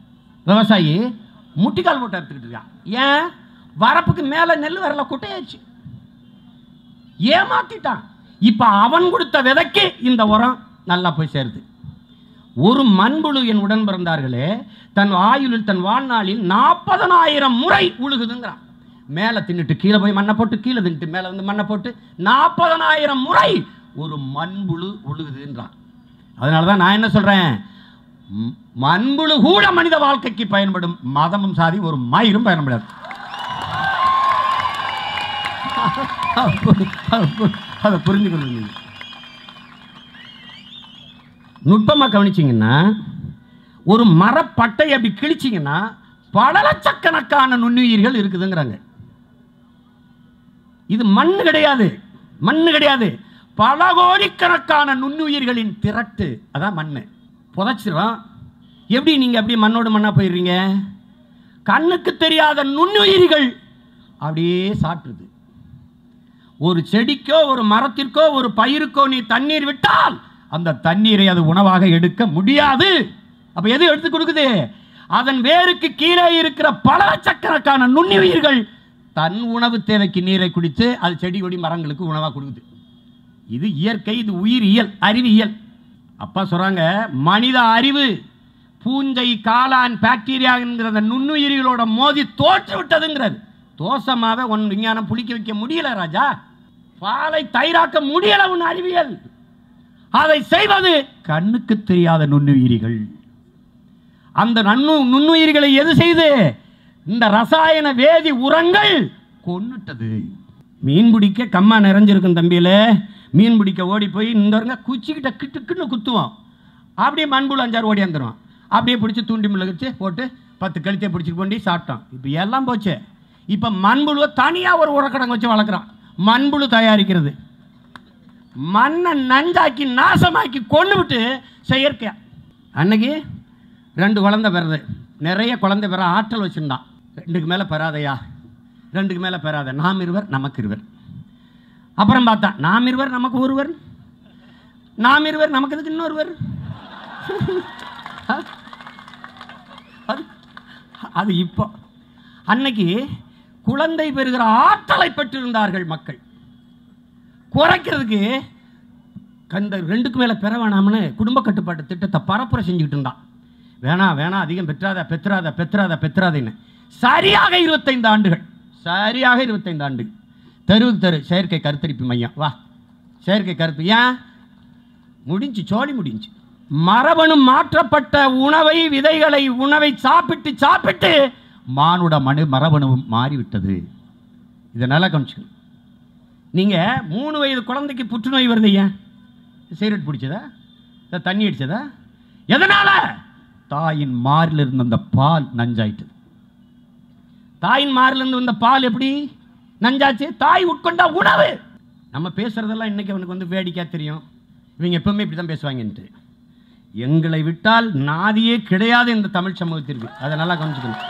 விவசாயி முட்டிக்கால் போட்டு அறுத்துக்கிட்டு இருக்கான். ஏன்? வரப்புக்கு மேலே நெல் வரல, குட்டையாச்சு, ஏமாத்திட்டான். இப்போ அவன் கொடுத்த விதைக்கு இந்த உரம் நல்லா போய் சேருது. ஒரு மண்புழு என் உடன் பிறந்தார்களே தன் ஆயுளில் தன் வாழ்நாளில் 40,000 முறை உழுகுதுங்கிறான். மேலே தின்னுட்டு கீழே போய் மண்ணை போட்டு, கீழே தின்னுட்டு மேலே வந்து மண்ணை போட்டு 40,000 முறை ஒரு மண்புழு உழுகுதுன்றான். அதனால தான் நான் என்ன சொல்கிறேன், மண்புழு கூட மனித வாழ்க்கைக்கு பயன்படும், மதமும் சாதி ஒரு மயிரும் பயன்படாது. அதை புரிஞ்சுக்கணும். நுட்பமாக கவனிச்சிங்கன்னா ஒரு மரப்பட்டை அப்படி கிழிச்சிங்கன்னா பல லட்சக்கணக்கான நுண்ணுயிர்கள் இருக்குதுங்கிறாங்க. இது மண்ணு கிடையாது, மண்ணு கிடையாது, பல கோடிக்கணக்கான நுண்ணுயிர்களின் திரட்டு. அதான் மண்ணு. புதைச்சிடும். எப்படி நீங்கள் அப்படி மண்ணோடு மண்ணாக போயிடுறீங்க? கண்ணுக்கு தெரியாத நுண்ணுயிர்கள் அப்படியே சாப்பிடுது. ஒரு செடிக்கோ ஒரு மரத்திற்கோ ஒரு பயிருக்கோ நீ தண்ணீர் விட்டால் அந்த தண்ணீரை அது உணவாக எடுக்க முடியாது. அப்ப எது எடுத்து கொடுக்குது? அதன் வேருக்கு கீழே இருக்கிற பல லட்சக்கணக்கான நுண்ணுயிர்கள் தன் உணவு தேவைக்கு நீரை குடித்து அது செடி கொடி மரங்களுக்கு உணவாக கொடுக்குது. இது இயற்கை, இது உயிரியல், அறிவியல். அப்பா சொல்றாங்க, மனித அறிவு பூஞ்சை, காளான், பாக்டீரியா என்கிற நுண்ணுயிரிகளோட மோதி தோற்று விட்டதுங்கிறது. தோசமாவே ஒன் விஞ்ஞானம் புளிக்க வைக்க முடியல ராஜா, பாலை தயிராக்க முடியல உன் அறிவியல். அதை செய்வது கண்ணுக்கு தெரியாத நுண்ணுயிரிகள். அந்த நுண்ணுயிரிகளை எது செய்து? இந்த ரசாயன வேதி உரங்கள் கொன்னுட்டது. மீன் பிடிக்க கம்மா நிறைஞ்சிருக்கும் தம்பியில, மீன் பிடிக்க ஓடி போய் இந்த குச்சிக்கிட்ட கிட்டுக்குன்னு குத்துவோம், அப்படியே மண்புழு 5-6 ஓடி வந்துடுவான். அப்படியே பிடிச்சி தூண்டி முள்ள வச்சு போட்டு 10 கழுத்தையை பிடிச்சிட்டு கொண்டு சாப்பிட்டோம். இப்போ எல்லாம் போச்சு. இப்போ மண்புழுவை தனியாக ஒரு உரக்கடங்கு வச்சு வளர்க்குறான். மண்புழு தயாரிக்கிறது, மண்ணை நஞ்சாக்கி நாசமாக்கி கொண்டு விட்டு செயற்கையா. அன்னைக்கு 2 குழந்தை பெறது, நிறைய குழந்தை பெற ஆற்றல் வச்சுருந்தான். 2க்கு மேலே பெறாதையா, 2க்கு மேலே பெறாத, நாம் இருவர் நமக்கு இருவர். அப்புறம் பார்த்தா நாம் இருவர் நமக்கு ஒருவர், நாம் இருவர் நமக்கு எதுக்கு இன்னொருவர். அது இப்போ. அன்னைக்கு குழந்தை பெறுகிற ஆற்றலை பெற்றிருந்தார்கள் மக்கள். குறைக்கிறதுக்கு கந்த 2க்கு மேலே பெற வேணாம்னு குடும்ப கட்டுப்பாட்டு திட்டத்தை பரப்புரை செஞ்சுக்கிட்டு இருந்தான். வேணாம் வேணாம், அதிகம் பெற்றாத பெற்றாத பெற்றாத பெற்றாதன்னு. சரியாக 25 ஆண்டுகள், சரியாக 25 ஆண்டுகள் தெருவுக்கு தெரு செயற்கை கருத்தரிப்பு மையம். வா, செயற்கை கருத்து. ஏன் முடிஞ்சு? சோழி முடிஞ்சு. மரபணு மாற்றப்பட்ட உணவை, விதைகளை, உணவை சாப்பிட்டு சாப்பிட்டு மானுட மரபணு மாறிவிட்டது. இதனால கவனிச்சுக்கணும். நீங்கள் 3 வயது குழந்தைக்கு புற்றுநோய் வருது. ஏன்? சிகரெட் பிடிச்சதா, தண்ணி அடிச்சதா? எதனால? தாயின் மாறில் இருந்த அந்த பால் நஞ்சாயிட்டது. தாயின் மாறில் இருந்து வந்த பால் எப்படி நஞ்சாச்சு? தாய் உட்கொண்ட உணவு. நம்ம பேசுறதெல்லாம் இன்னைக்கு அவனுக்கு வந்து வேடிக்கையா தெரியும், இவங்க எப்பவுமே இப்படி தான் பேசுவாங்கன்ட்டு. எங்களை விட்டால் நாதியே கிடையாது இந்த தமிழ் சமூகத்திற்கு. அதை நல்லா கவனிச்சுக்கணும்.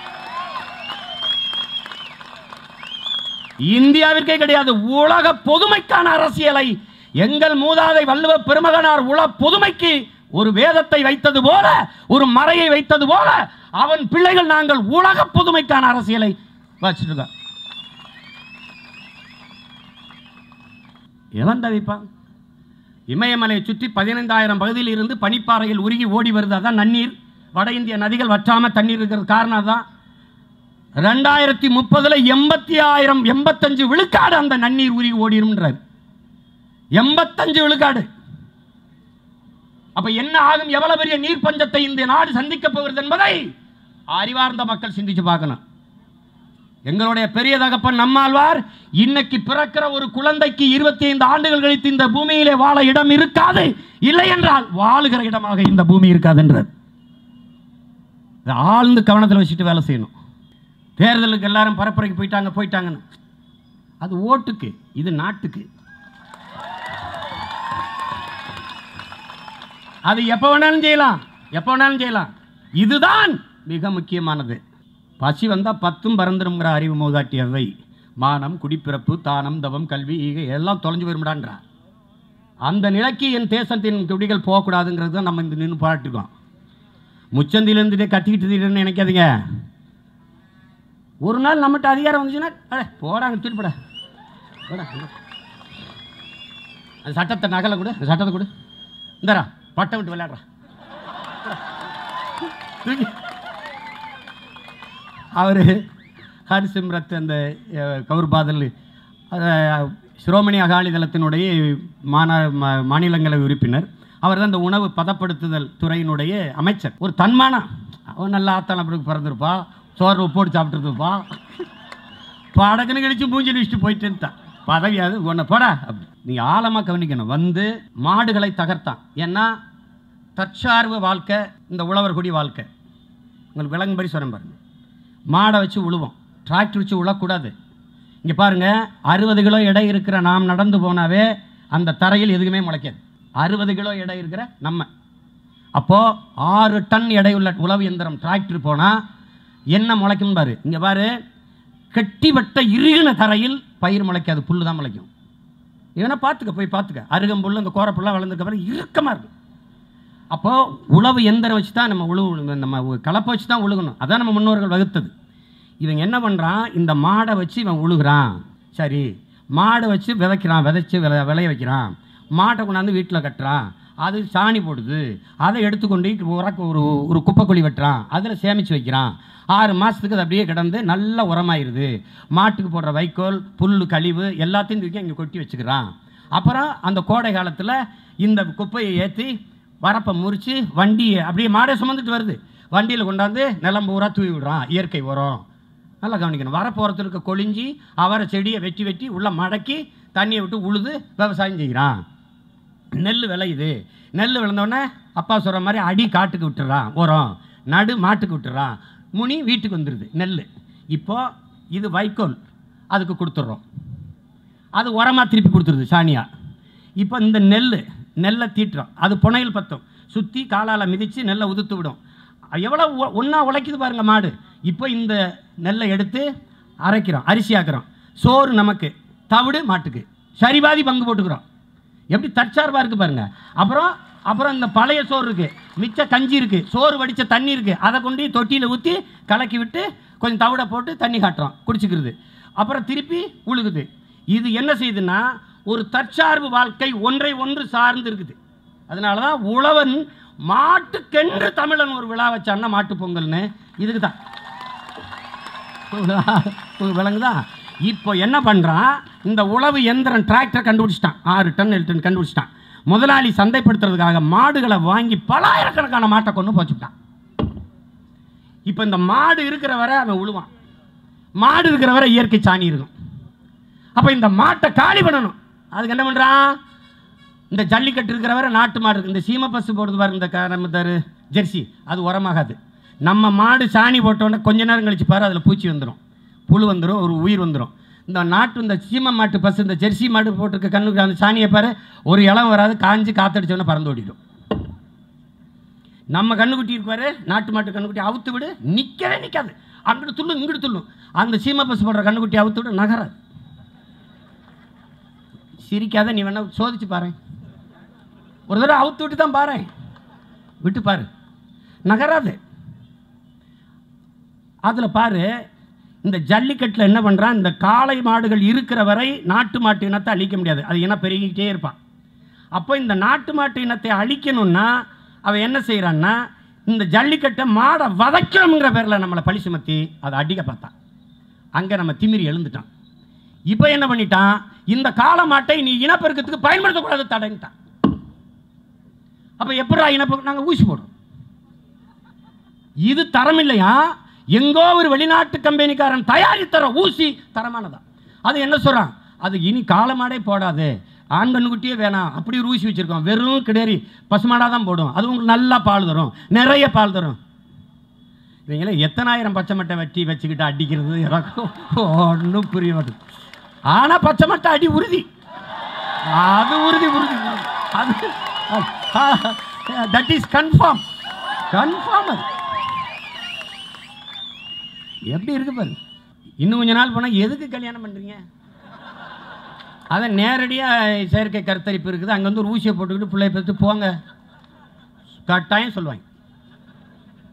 இந்தியாவிற்கே கிடையாது, உலக பொதுமைக்கான அரசியலை எங்கள் மூதாதை வள்ளுவ பெருமகனார் உலக பொதுமைக்கு ஒரு வேதத்தை வைத்தது போல, ஒரு மறையை வைத்தது போல, அவன் பிள்ளைகள் நாங்கள் உலக பொதுமைக்கான அரசியலை வச்சிருக்க. எவன் தவிப்பான்? இமயமலையை சுற்றி 15,000 பகுதியில் இருந்து பனிப்பாறையில் உருகி ஓடி வருது. அதான் நன்னீர். வட இந்திய நதிகள் வற்றாம தண்ணீர் இருக்கிறது காரணம் தான். 2030 85 விழுக்காடு அந்த நன்னீர் உருகி ஓடிடும்ன்றார். 85 விழுக்காடு. அப்ப என்ன ஆகும்? எவ்வளவு பெரிய நீர் பஞ்சத்தை இந்த நாடு சந்திக்க போகிறது என்பதை அறிவார்ந்த மக்கள் சிந்திச்சு பார்க்கணும். எங்களுடைய பெரிய தகப்பன் நம்மாழ்வார், இன்னைக்கு பிறக்கிற ஒரு குழந்தைக்கு 25 ஆண்டுகள் கழித்து இந்த பூமியிலே வாழ இடம் இருக்காது, இல்லை என்றால் வாழுகிற இடமாக இந்த பூமி இருக்காது என்றார். ஆழ்ந்து கவனத்தில் வச்சுட்டு வேலை செய்யணும். தேர்தலுக்கு எல்லாரும் பரப்புரைக்கு போயிட்டாங்கன்னு அது ஓட்டுக்கு, இது நாட்டுக்கு. அது எப்போ வேணாலும் செய்யலாம், எப்போ வேணாலும் செய்யலாம். இதுதான் மிக முக்கியமானது. பசி வந்தால் 10ம் பறந்துடும்ங்கிற அறிவு மூதாட்டியவை. மானம், குடிப்பிறப்பு, தானம், தவம், கல்வி, ஈகை எல்லாம் தொலைஞ்சு போயிடும்டான்றார். அந்த நிலைக்கு என் தேசத்தின் குடிகள் போகக்கூடாதுங்கிறது தான் நம்ம இந்த நின்று பாராட்டுக்கோம். முச்சந்தில இருந்துட்டே கத்திக்கிட்டு நினைக்காதீங்க. ஒரு நாள் நம்மகிட்ட அதிகாரம் வந்துச்சுன்னா போடாங்க திருப்பட போடா. அந்த சட்டத்தை நகலை கொடு, அந்த சட்டத்தை கொடு, இந்தரா பட்டை விட்டு விளையாடுறா. அவர் ஹரிசிம்ரத் அந்த கவுர் பாதல் சிரோமணி அகாலிதளத்தினுடைய மாநிலங்களவை உறுப்பினர். அவர் தான் இந்த உணவு பதப்படுத்துதல் துறையினுடைய அமைச்சர். ஒரு தன்மானம். அவன் நல்லா ஆத்தான பிறகு பிறந்திருப்பா, சோறு போட்டு சாப்பிட்டுருப்பா, படக்குன்னு கழிச்சு மூஞ்சி வச்சுட்டு போயிட்டுன்ட்டான். பதவியாது ஒன்று போடா. நீங்கள் ஆழமாக கவனிக்கணும். வந்து மாடுகளை தகர்த்தான். ஏன்னா தற்சார்பு வாழ்க்கை இந்த உழவர்குடி வாழ்க்கை. உங்களுக்கு விளங்கும்படி சொல்கிறேன் பாருங்கள். மாடை வச்சு உழுவோம், டிராக்டர் வச்சு உழக்கூடாது. இங்கே பாருங்கள், 60 கிலோ எடை இருக்கிற நாம் நடந்து போனாவே அந்த தரையில் எதுவுமே முளைக்காது. 60 கிலோ எடை இருக்கிற நம்ம, அப்போது 6 டன் எடையுள்ள உழவு எந்திரம் டிராக்டர் போனால் என்ன முளைக்கும் பாரு. இங்கே பாரு, கட்டி வட்ட இறுகின தரையில் பயிர் முளைக்காது, புல் தான் முளைக்கும். இவனை பார்த்துக்க, போய் பார்த்துக்க. அருகம்புல் இந்த கோரப்புல்லாம் வளர்ந்துக்க பிறகு இறுக்கமாக இருக்கும். அப்போது உழவு எந்திரம் வச்சு தான் நம்ம நம்ம கலப்பை வச்சு தான் உழுகணும். அதான் நம்ம முன்னோர்கள் வகுத்தது. இவங்க என்ன பண்ணுறான், இந்த மாடை வச்சு இவன் உழுகிறான். சரி, மாடை வச்சு விதைக்கிறான், விதைச்சி விளைய வைக்கிறான். மாட்டை கொண்டாந்து வீட்டில் கட்டுறான், அது சாணி போடுது, அதை எடுத்துக்கொண்டு ஒரு குப்பை குழி வெட்டுறான், அதில் சேமித்து வைக்கிறான். 6 மாதத்துக்கு அது அப்படியே கிடந்து நல்ல உரமாயிருது. மாட்டுக்கு போடுற வைக்கோல், புல், கழிவு எல்லாத்தையும் தூக்கி அங்கே கொட்டி வச்சுக்கிறான். அப்புறம் அந்த கோடை காலத்தில் இந்த குப்பையை ஏற்றி வரப்பை முறித்து வண்டியை அப்படியே மாடை சுமந்துட்டு வருது, வண்டியில் கொண்டாந்து நிலம் பூரா தூவி விடுறான். இயற்கை உரம். நல்லா கவனிக்கணும். வரப்போகிறதுக்கு இருக்க கொழிஞ்சி அவரை செடியை வெட்டி வெட்டி உள்ளே மடக்கி தண்ணியை விட்டு உழுது விவசாயம் செய்கிறான். நெல் விளையுது. நெல் விளைந்தோடனே அப்பா சொல்கிற மாதிரி அடி காட்டுக்கு விட்டுறான், உரம் நடு மாட்டுக்கு விட்டுறான், முனி வீட்டுக்கு வந்துடுது நெல். இப்போது இது வைக்கோல், அதுக்கு கொடுத்துட்றோம், அது உரமாக திருப்பி கொடுத்துருது சாணியாக. இப்போ இந்த நெல்லை தீட்டுறோம், அது புனையில் பத்தும், சுற்றி காலால் மிதித்து நெல்லை உதுத்து விடும். எவ்வளோ ஒன்றா உழைக்குது பாருங்கள் மாடு. இப்போ இந்த நெல்லை எடுத்து அரைக்கிறோம், அரிசி ஆக்குறோம். சோறு நமக்கு, தவிடு மாட்டுக்கு, சரிபாதி பங்கு போட்டுக்கிறோம். எப்படி தற்சார்பாக இருக்குது பாருங்கள். அப்புறம் இந்த பழைய சோறு இருக்குது, மிச்ச கஞ்சி இருக்குது, சோறு வடித்த தண்ணி இருக்குது, அதை கொண்டு தொட்டியில் ஊற்றி கலக்கி விட்டு கொஞ்சம் தவிடை போட்டு தண்ணி காட்டுறோம், குடிச்சிக்கிறது. அப்புறம் திருப்பி உழுகுது. இது என்ன செய்யுதுன்னா ஒரு தற்சார்பு வாழ்க்கை ஒன்றை ஒன்று சார்ந்து இருக்குது. அதனால தான் உழவன் மாட்டுக்கென்று தமிழன் ஒரு விழா வச்சான்னா மாட்டு பொங்கல்னு. இதுக்கு தான் விளங்குதா? இப்போ என்ன பண்ணுறான், இந்த உழவு எந்திரம் டிராக்டர் கண்டுபிடிச்சிட்டான், 6 டன் 7 டன் கண்டுபிடிச்சிட்டான். முதலாளி சந்தைப்படுத்துறதுக்காக மாடுகளை வாங்கி பலாயிரக்கணக்கான மாட்டை கொண்டு போச்சுட்டான். இப்போ இந்த மாடு இருக்கிற வரை அவன் உழுவான், மாடு இருக்கிற வரை இயற்கை சாணி இருக்கும். அப்போ இந்த மாட்டை காலி பண்ணணும். அதுக்கு என்ன பண்ணுறான், இந்த ஜல்லிக்கட்டு இருக்கிற வரை நாட்டு மாடு இருக்குது. இந்த சீமை பசு போடுறது பாரு, இந்த நம்ம ஜெர்சி, அது உரமாகாது. நம்ம மாடு சாணி போட்டோன்னே கொஞ்ச நேரம் கழிச்சு பாரு, அதில் பூச்சி வந்துடும், புழு வந்துடும், ஒரு உயிர் வந்துடும். இந்த சீமை மாட்டு பசு, இந்த ஜெர்சி மாடு போட்டிருக்க கண்ணுக்கு அந்த சாணியை பாரு, ஒரு இளம் வராது, காஞ்சி காத்தடிச்சோன்னே பறந்து ஓடிடும். நம்ம கண்ணுக்குட்டி இருப்பாரு, நாட்டு மாட்டு கண்ணுக்குட்டி அவுத்து விடு, நிற்கவே நிற்காது, அங்கிட்டு துள்ளும் இங்கிட்டு துள்ளும். அந்த சீமை பசு போடுற கண்ணுக்குட்டி அவுத்து விடு, நகராது. சிரிக்காத, நீ வேணா சோதிச்சு பாரு, ஒரு தடவை அவுத்து விட்டு தான் பாரு, விட்டு பாரு, நகராது. அதில் பாரு, இந்த ஜல்லிக்கட்டில் என்ன பண்ணுறான், இந்த காளை மாடுகள் இருக்கிற வரை நாட்டு மாட்டு இனத்தை அழிக்க முடியாது, அது இனம் பெருகிக்கிட்டே இருப்பான். அப்போ இந்த நாட்டு மாட்டு இனத்தை அழிக்கணும்னா அவன் என்ன செய்கிறான்னா, இந்த ஜல்லிக்கட்டை மாடை வதைக்கணுங்கிற பேரில் நம்மளை பழி சுமத்தி அதை அடிக்க பார்த்தான். அங்கே நம்ம திமிரி எழுந்துட்டான். இப்போ என்ன பண்ணிட்டான், இந்த காளை மாட்டை நீ இனப்பெருக்கத்துக்கு பயன்படுத்தக்கூடாது தடைன்ட்டான். அப்போ எப்படா இனப்பெருக்கம், நாங்கள் ஊசி போடுறோம். இது தரம் இல்லையா, எங்கோ ஒரு வெளிநாட்டு கம்பெனிக்காரன் தயாரித்தர ஊசி தரமானதா. அது என்ன சொல்கிறான், அது இனி காளமாடே போடாது, ஆண் கண்ணுக்குட்டியே வேணாம், அப்படி ஒரு ஊசி வச்சுருக்கோம், வெறும் கிடேரி பசுமாடாக தான் போடும், அது உங்களுக்கு நல்லா பால் தரும், நிறைய பால் தரும். இவங்களே எத்தனாயிரம் பச்சை மட்டை வெட்டி வச்சுக்கிட்டு அடிக்கிறது எனக்கும் ஒன்றும் புரிய மாட்டேது. ஆனால் பச்சை மட்டை அடி உறுதி, அது உறுதி உறுதி, அது தட் இஸ் கன்ஃபார்ம் கன்ஃபார்ம். அது எப்படி இருக்கு பாரு. இன்னும் கொஞ்ச நாள் போனால் எதுக்கு கல்யாணம் பண்ணுறீங்க, அதை நேரடியாக செயற்கை கருத்தரிப்பு இருக்குது, அங்கே வந்து ஒரு ஊசியை போட்டுக்கிட்டு பிள்ளைய பார்த்து போங்க கட்டாயம் சொல்லுவாங்க.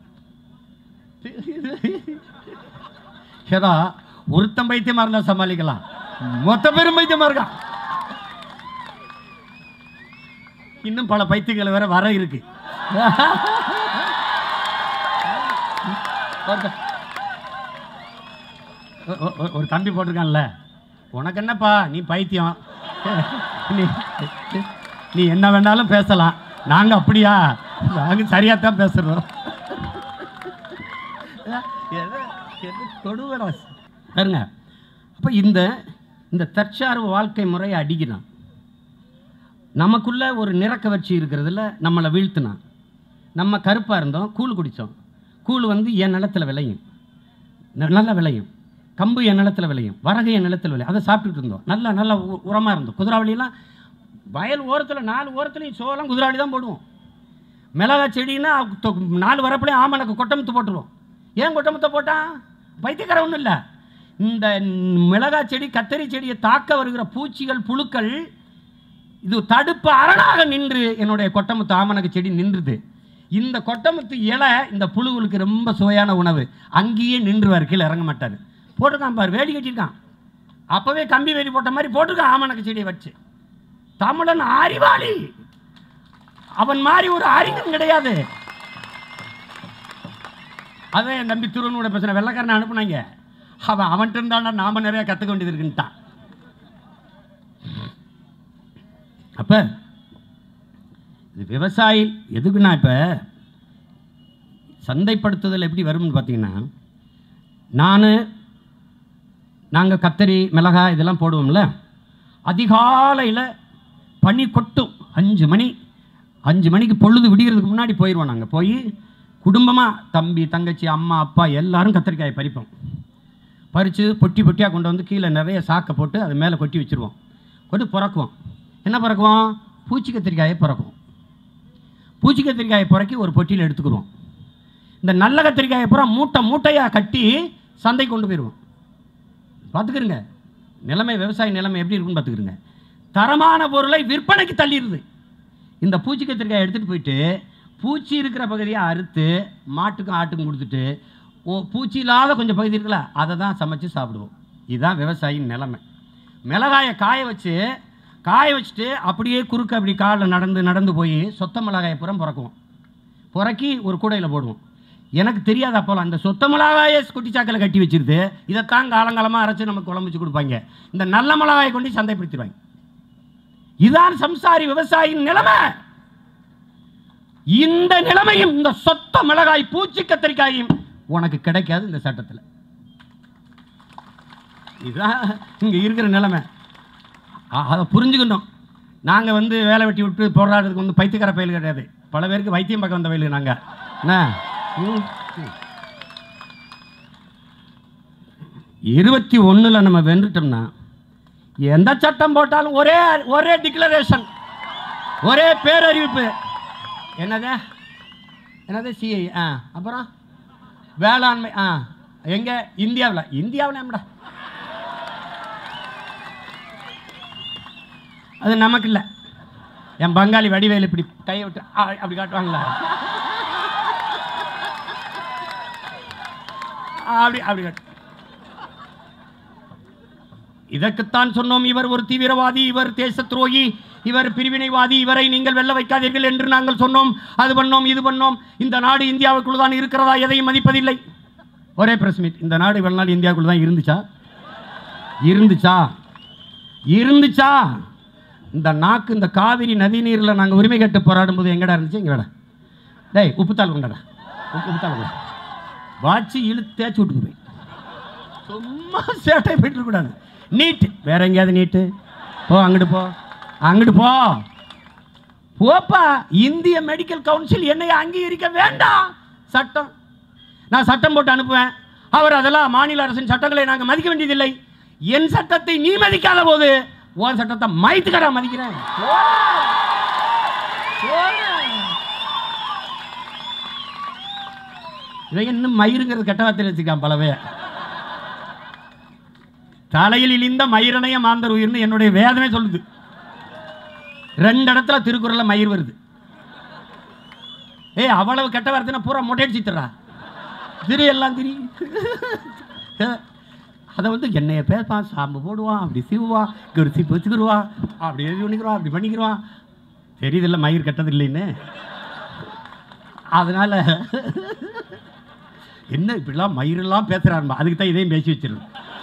ஏதா ஒருத்தன் பைத்தியமா இருந்தா சமாளிக்கலாம், மொத்த பேரும் பைத்தியமா இருக்கான். இன்னும் பல பைத்தியங்களை வேற வர இருக்கு. ஒரு தம்பி போட்டிருக்கான்ல, உனக்கு என்னப்பா நீ பைத்தியம், நீ என்ன வேணாலும் பேசலாம், நாங்க அப்படியா, நாங்க சரியாத்தான் பேசுறோம். பாருங்க, அப்ப இந்த தற்சார்பு வாழ்க்கை முறையை அடிக்கிறான். நமக்குள்ள ஒரு நிறக்கவர்ச்சி இருக்கிறதுல நம்மளை வீழ்த்தினான். நம்ம கருப்பாக இருந்தோம், கூழ் குடித்தோம். கூழ் என் நிலத்தில் விளையும், நல்லா விளையும். கம்பு என் நிலத்தில் விளையும், வரகு என் நிலத்தில் விளையும். அதை சாப்பிட்டுட்டு இருந்தோம், நல்லா உரமாக இருந்தோம். குதிராவளியெல்லாம் வயல் ஓரத்தில் 4 ஓரத்துலையும் சோளம் குதிராவளி தான் போடுவோம். மிளகாய் செடின்னா 4 வரப்புலையும் ஆமணக்கு கொட்டமுத்து போட்டுருவோம். ஏன் கொட்டமுத்தை போட்டான்? பைத்தியக்கார ஒன்றும் இல்லை. இந்த மிளகாய் செடி கத்தரி செடியை தாக்க வருகிற பூச்சிகள் புழுக்கள் இது தடுப்பு அரணாக நின்று என்னுடைய கொட்டமுத்து ஆமணக்கு செடி நின்றுது. இந்த கொட்டமுத்து இலை இந்த புழுகளுக்கு ரொம்ப சுவையான உணவு. அங்கேயே நின்றுவார், கீழே இறங்க மாட்டார். போட்டிருக்கான் பாரு, வேலி கட்டியிருக்கான். அப்போவே கம்பி வேலி போட்ட மாதிரி போட்டிருக்கான் ஆமணக்கு செடியை வச்சு. தமிழன் அறிவாளி, அவன் மாதிரி ஒரு அறிஞன் கிடையாது. அதே என் தம்பி திருவண்ணூட பேசுகிற வெள்ளக்காரனை அனுப்புனாங்க. அவன்கிட்ட இருந்தாண்டா நாம நிறைய கற்றுக்க வேண்டியது இருக்குன்ட்டான். அப்போ இது விவசாயி எதுக்குன்னா, இப்போ சந்தைப்படுத்துதல் எப்படி வரும்னு பார்த்தீங்கன்னா, நாங்கள் கத்தரி மிளகாய் இதெல்லாம் போடுவோம்ல, அதிகாலையில் பனி கொட்டும். 5 மணிக்கு பொழுது விடிகிறதுக்கு முன்னாடி போயிடுவோம். நாங்கள் போய் குடும்பமாக தம்பி தங்கச்சி அம்மா அப்பா எல்லாரும் கத்திரிக்காயை பறிப்போம். பறித்து பொட்டியாக கொண்டு வந்து கீழே நிறைய சாக்கை போட்டு அது மேலே கொட்டி வச்சுருவோம். கொண்டு பிறக்குவோம். என்ன பிறக்குவோம்? பூச்சி கத்திரிக்காயை பிறக்குவோம். பூச்சி கத்திரிக்காயை பிறக்கி ஒரு பொட்டியில் எடுத்துக்கிடுவோம். இந்த நல்ல கத்திரிக்காயை பூரா மூட்டையாக கட்டி சந்தைக்கு கொண்டு போயிடுவோம். பார்த்துக்கிறங்க நிலைமை, விவசாய நிலைமை எப்படி இருக்குன்னு பார்த்துக்கிறங்க. தரமான பொருளை விற்பனைக்கு தள்ளிடுது. இந்த பூச்சி கத்திரிக்காயை எடுத்துகிட்டு போயிட்டு பூச்சி இருக்கிற பகுதியை அறுத்து மாட்டுக்கும் ஆட்டுக்கும் கொடுத்துட்டு பூச்சி இல்லாத கொஞ்சம் பகுதி இருக்குல்ல அதை தான் சமைச்சு சாப்பிடுவோம். இதுதான் விவசாயியின் நிலைமை. மிளகாயை காய வச்சுட்டு அப்படியே குறுக்க அப்படி காலில் நடந்து போய் சொத்த மிளகாயை புறம் பிறக்குவோம். பிறக்கி ஒரு கூடையில் போடுவோம். எனக்கு தெரியாது அப்போலாம் இந்த சொத்த மிளகாயை குட்டிச்சாக்கில் கட்டி வச்சிருது. இதைத்தான் காலங்காலமாக அரைச்சி நமக்கு குழம்பு வச்சு கொடுப்பாங்க. இந்த நல்ல மிளகாயை கொண்டு சந்தைப்படுத்திடுவாங்க. இதுதான் சம்சாரி விவசாயியின் நிலைமை. இந்த நிலைமையும் இந்த சொத்த மிளகாய் பூச்சி கத்திரிக்காயும் உனக்கு கிடைக்காது இந்த சட்டத்தில். இதுதான் இங்க இருக்கிற நிலைமை. அதை புரிஞ்சுக்கணும். நாங்கள் வேலை வெட்டி விட்டு போராடுறதுக்கு பைத்தியக்கார பயில் கிடையாது. பல பேருக்கு வைத்தியம் பக்கம் வந்த பயில் நாங்கள். என்ன 21 நம்ம வென்றுட்டோம்னா எந்த சட்டம் போட்டாலும் ஒரே டிக்ளரேஷன், ஒரே பேரறிவிப்பு. என்னது சிஐ, அப்புறம் வேளாண்மை. எங்க இந்தியாவில் நம்மடா அது நமக்கு இல்லை. என் பங்காளி வடிவேல் இப்படி கையை விட்டு அப்படி காட்டுவாங்களா, அப்படி காட்டு. இதற்குத்தான் சொன்னோம், இவர் ஒரு தீவிரவாதி, இவர் தேச துரோகி, இவர் பிரிவினைவாதி, இவரை நீங்கள் வெல்ல வைக்காதீர்கள் என்று நாங்கள் சொன்னோம். அது பண்ணோம், இது பண்ணோம். இந்த நாடு இந்தியாவுக்குள் தான் இருக்கிறதா? எதையும் மதிப்பதில்லை. ஒரே பிரஸ் மீட். இந்த நாடு இவ்வளவு நாள் இந்தியாவுக்குள் தான் இருந்துச்சா? இந்த நாக்கு இந்த காவிரி நதி நீரில் நாங்கள் உரிமை கேட்டு போராடும் போது எங்கடா இருந்துச்சு? எங்கடா டேய் உப்புத்தாள் கொண்டாடா, உப்புத்தாள் கொண்டா வாட்சி இழுத்து தேய்ச்சி விட்டு போய் சும்மா சேட்டை போயிட்டு இருக்கக்கூடாது. நீட்டு வேற எங்கேயாவது நீட்டு போ, அங்கிட்டு போப்பா. இந்திய மெடிக்கல் கவுன்சில் என்னை அங்கீகரிக்க வேண்டாம். சட்டம் நான் சட்டம் போட்டு அனுப்புவேன். அவர் அதெல்லாம் மாநில அரசின் சட்டங்களை நாங்கள் மதிக்க வேண்டியதில்லை. என் சட்டத்தை நீ மதிக்காத போது உன் சட்டத்தை மைத்துக்கடா மதிக்கிறேன். இதை இன்னும் மயிருங்கிறது கெட்ட வார்த்தையில் வச்சுக்கான் பலவே. தலையில் இழிந்த மயிரனைய மாந்தர் உயிர்னு என்னுடைய வேதமே சொல்லுது. 2 இடத்துல திருக்குறள்ல மயிர் வருது. அவ்வளவு கெட்ட வார்த்தைனா பூரா மொட்டையடிச்சு தர்றா. திரி எல்லாம் திரி. அதை வந்து என்னைய பேசுவான், சாம்பு போடுவான், அப்படி சீவுவான், ஒரு சீப்பு வச்சுக்கிடுவான், அப்படி எழுதி பண்ணிக்கிறான், அப்படி பண்ணிக்கிறான். தெரியுதில்ல மயிர் கட்டது இல்லைன்னு. அதனால என்ன இப்படிலாம் மயிரெல்லாம் பேசுகிறாருமா, அதுக்கு தான் இதையும் பேசி வச்சிருக்கேன்.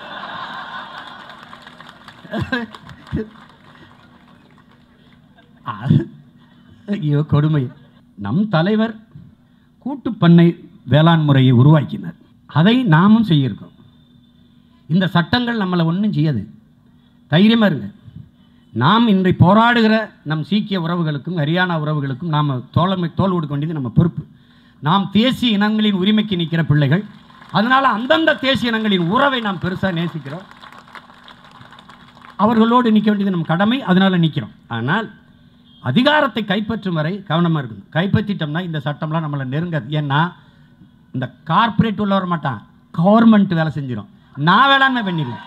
ஐயோ கொடுமை. நம் தலைவர் கூட்டுப்பண்ணை வேளாண் முறையை உருவாக்கினார். அதை நாமும் செய்யிருக்கோம். இந்த சட்டங்கள் நம்மளை ஒன்றும் செய்யாது. தைரியமாக இருங்க. நாம் இன்றை போராடுகிற நம் சீக்கிய உறவுகளுக்கும் ஹரியானா உறவுகளுக்கும் நாம் தோல் கொடுக்க வேண்டியது நம்ம பொறுப்பு. நாம் தேசிய இனங்களின் உரிமைக்கு நிற்கிற பிள்ளைகள். அதனால் அந்தந்த தேசிய இனங்களின் உறவை நாம் பெருசாக நேசிக்கிறோம். அவர்களோடு நிற்க வேண்டியது நம் கடமை. அதனால் நிற்கிறோம். ஆனால் அதிகாரத்தை கைப்பற்றும் வரை கவனமாக இருக்கணும். கைப்பற்றிட்டோம்னா இந்த சட்டம்லாம் நம்மளை நெருங்காது. ஏன்னா இந்த கார்பரேட் உள்ள வர மாட்டான், கவர்மெண்ட் வேலை செஞ்சிடும். நான் வேளாண்மை பண்ணிடுவேன்.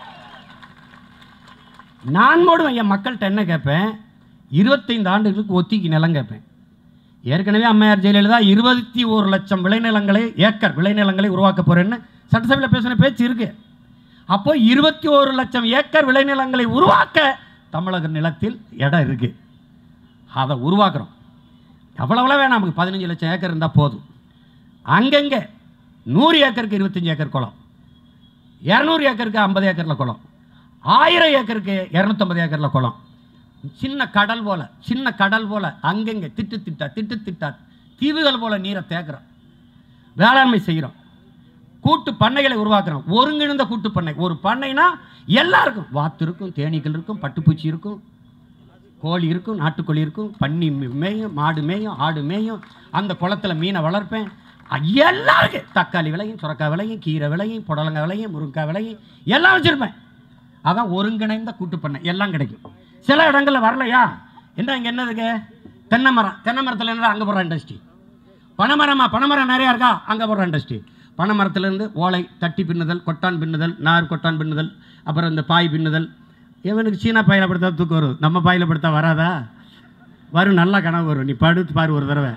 நான் போடுவேன். என் மக்கள்கிட்ட என்ன கேட்பேன்? 25 ஆண்டுகளுக்கு ஒத்திக்கு நிலம் கேட்பேன். ஏற்கனவே அம்மையார் ஜெயலலிதா 21 லட்சம் விளைநிலங்களை ஏக்கர் விளைநிலங்களை உருவாக்க போறேன்னு சட்டசபையில் பேசின பேச்சு இருக்கு. அப்போ 21 லட்சம் ஏக்கர் விளைநிலங்களை உருவாக்க தமிழக நிலத்தில் இடம் இருக்கு. அதை உருவாக்குறோம். எவ்வளோ வேணாம், நமக்கு 15 லட்சம் ஏக்கர் இருந்தால் போதும். அங்கங்கே 100 ஏக்கருக்கு 25 ஏக்கர் குளம், 200 ஏக்கருக்கு 50 ஏக்கரில் குளம், 1000 ஏக்கருக்கு 250 ஏக்கரில் குளம். சின்ன கடல் போல அங்கங்கே திட்டு தீவுகள் போல நீரை தேக்குறோம். வேளாண்மை செய்கிறோம். கூட்டு பண்ணைகளை உருவாக்குறோம். ஒருங்கிணைந்த கூட்டு பண்ணை. ஒரு பண்ணைனா எல்லாருக்கும் வாத்து இருக்கும், தேனீக்கள் இருக்கும், பட்டுப்பூச்சி இருக்கும், கோழி இருக்கும், நாட்டுக்கோழி இருக்கும், பன்னி மேயும், மாடு மேயும், ஆடு மேயும். அந்த குளத்தில் மீனை வளர்ப்பேன். எல்லாருக்கும் தக்காளி விளையும், சுரக்காய் விளையும், கீரை விளையும், புடலங்காய் விளையும், முருங்காய் விளையும், எல்லாம் வச்சுருப்பேன். அதான் ஒருங்கிணைந்த கூட்டு பண்ணை. எல்லாம் கிடைக்கும். சில இடங்களில் வரலையா என்ன? இங்கே என்ன இருக்கு? தென்னை மரத்தில் என்ன? அங்கே போடுற இண்டஸ்ட்ரி. பனைமரம் நிறையா இருக்கா? அங்கே போடுற இண்டஸ்ட்ரி. பனை மரத்துலேருந்து ஓலை தட்டி பின்னுதல், கொட்டான் பின்னுதல், நார் கொட்டான் பின்னுதல், அப்புறம் இந்த பாய் பின்னுதல். இவனுக்கு சீனா பாயில் படுத்தா தூக்கம் வரும், நம்ம பாயில் படுத்தா வராதா? வரும், நல்லா கனவு வரும். நீ படுத்து பாரு ஒரு தடவை,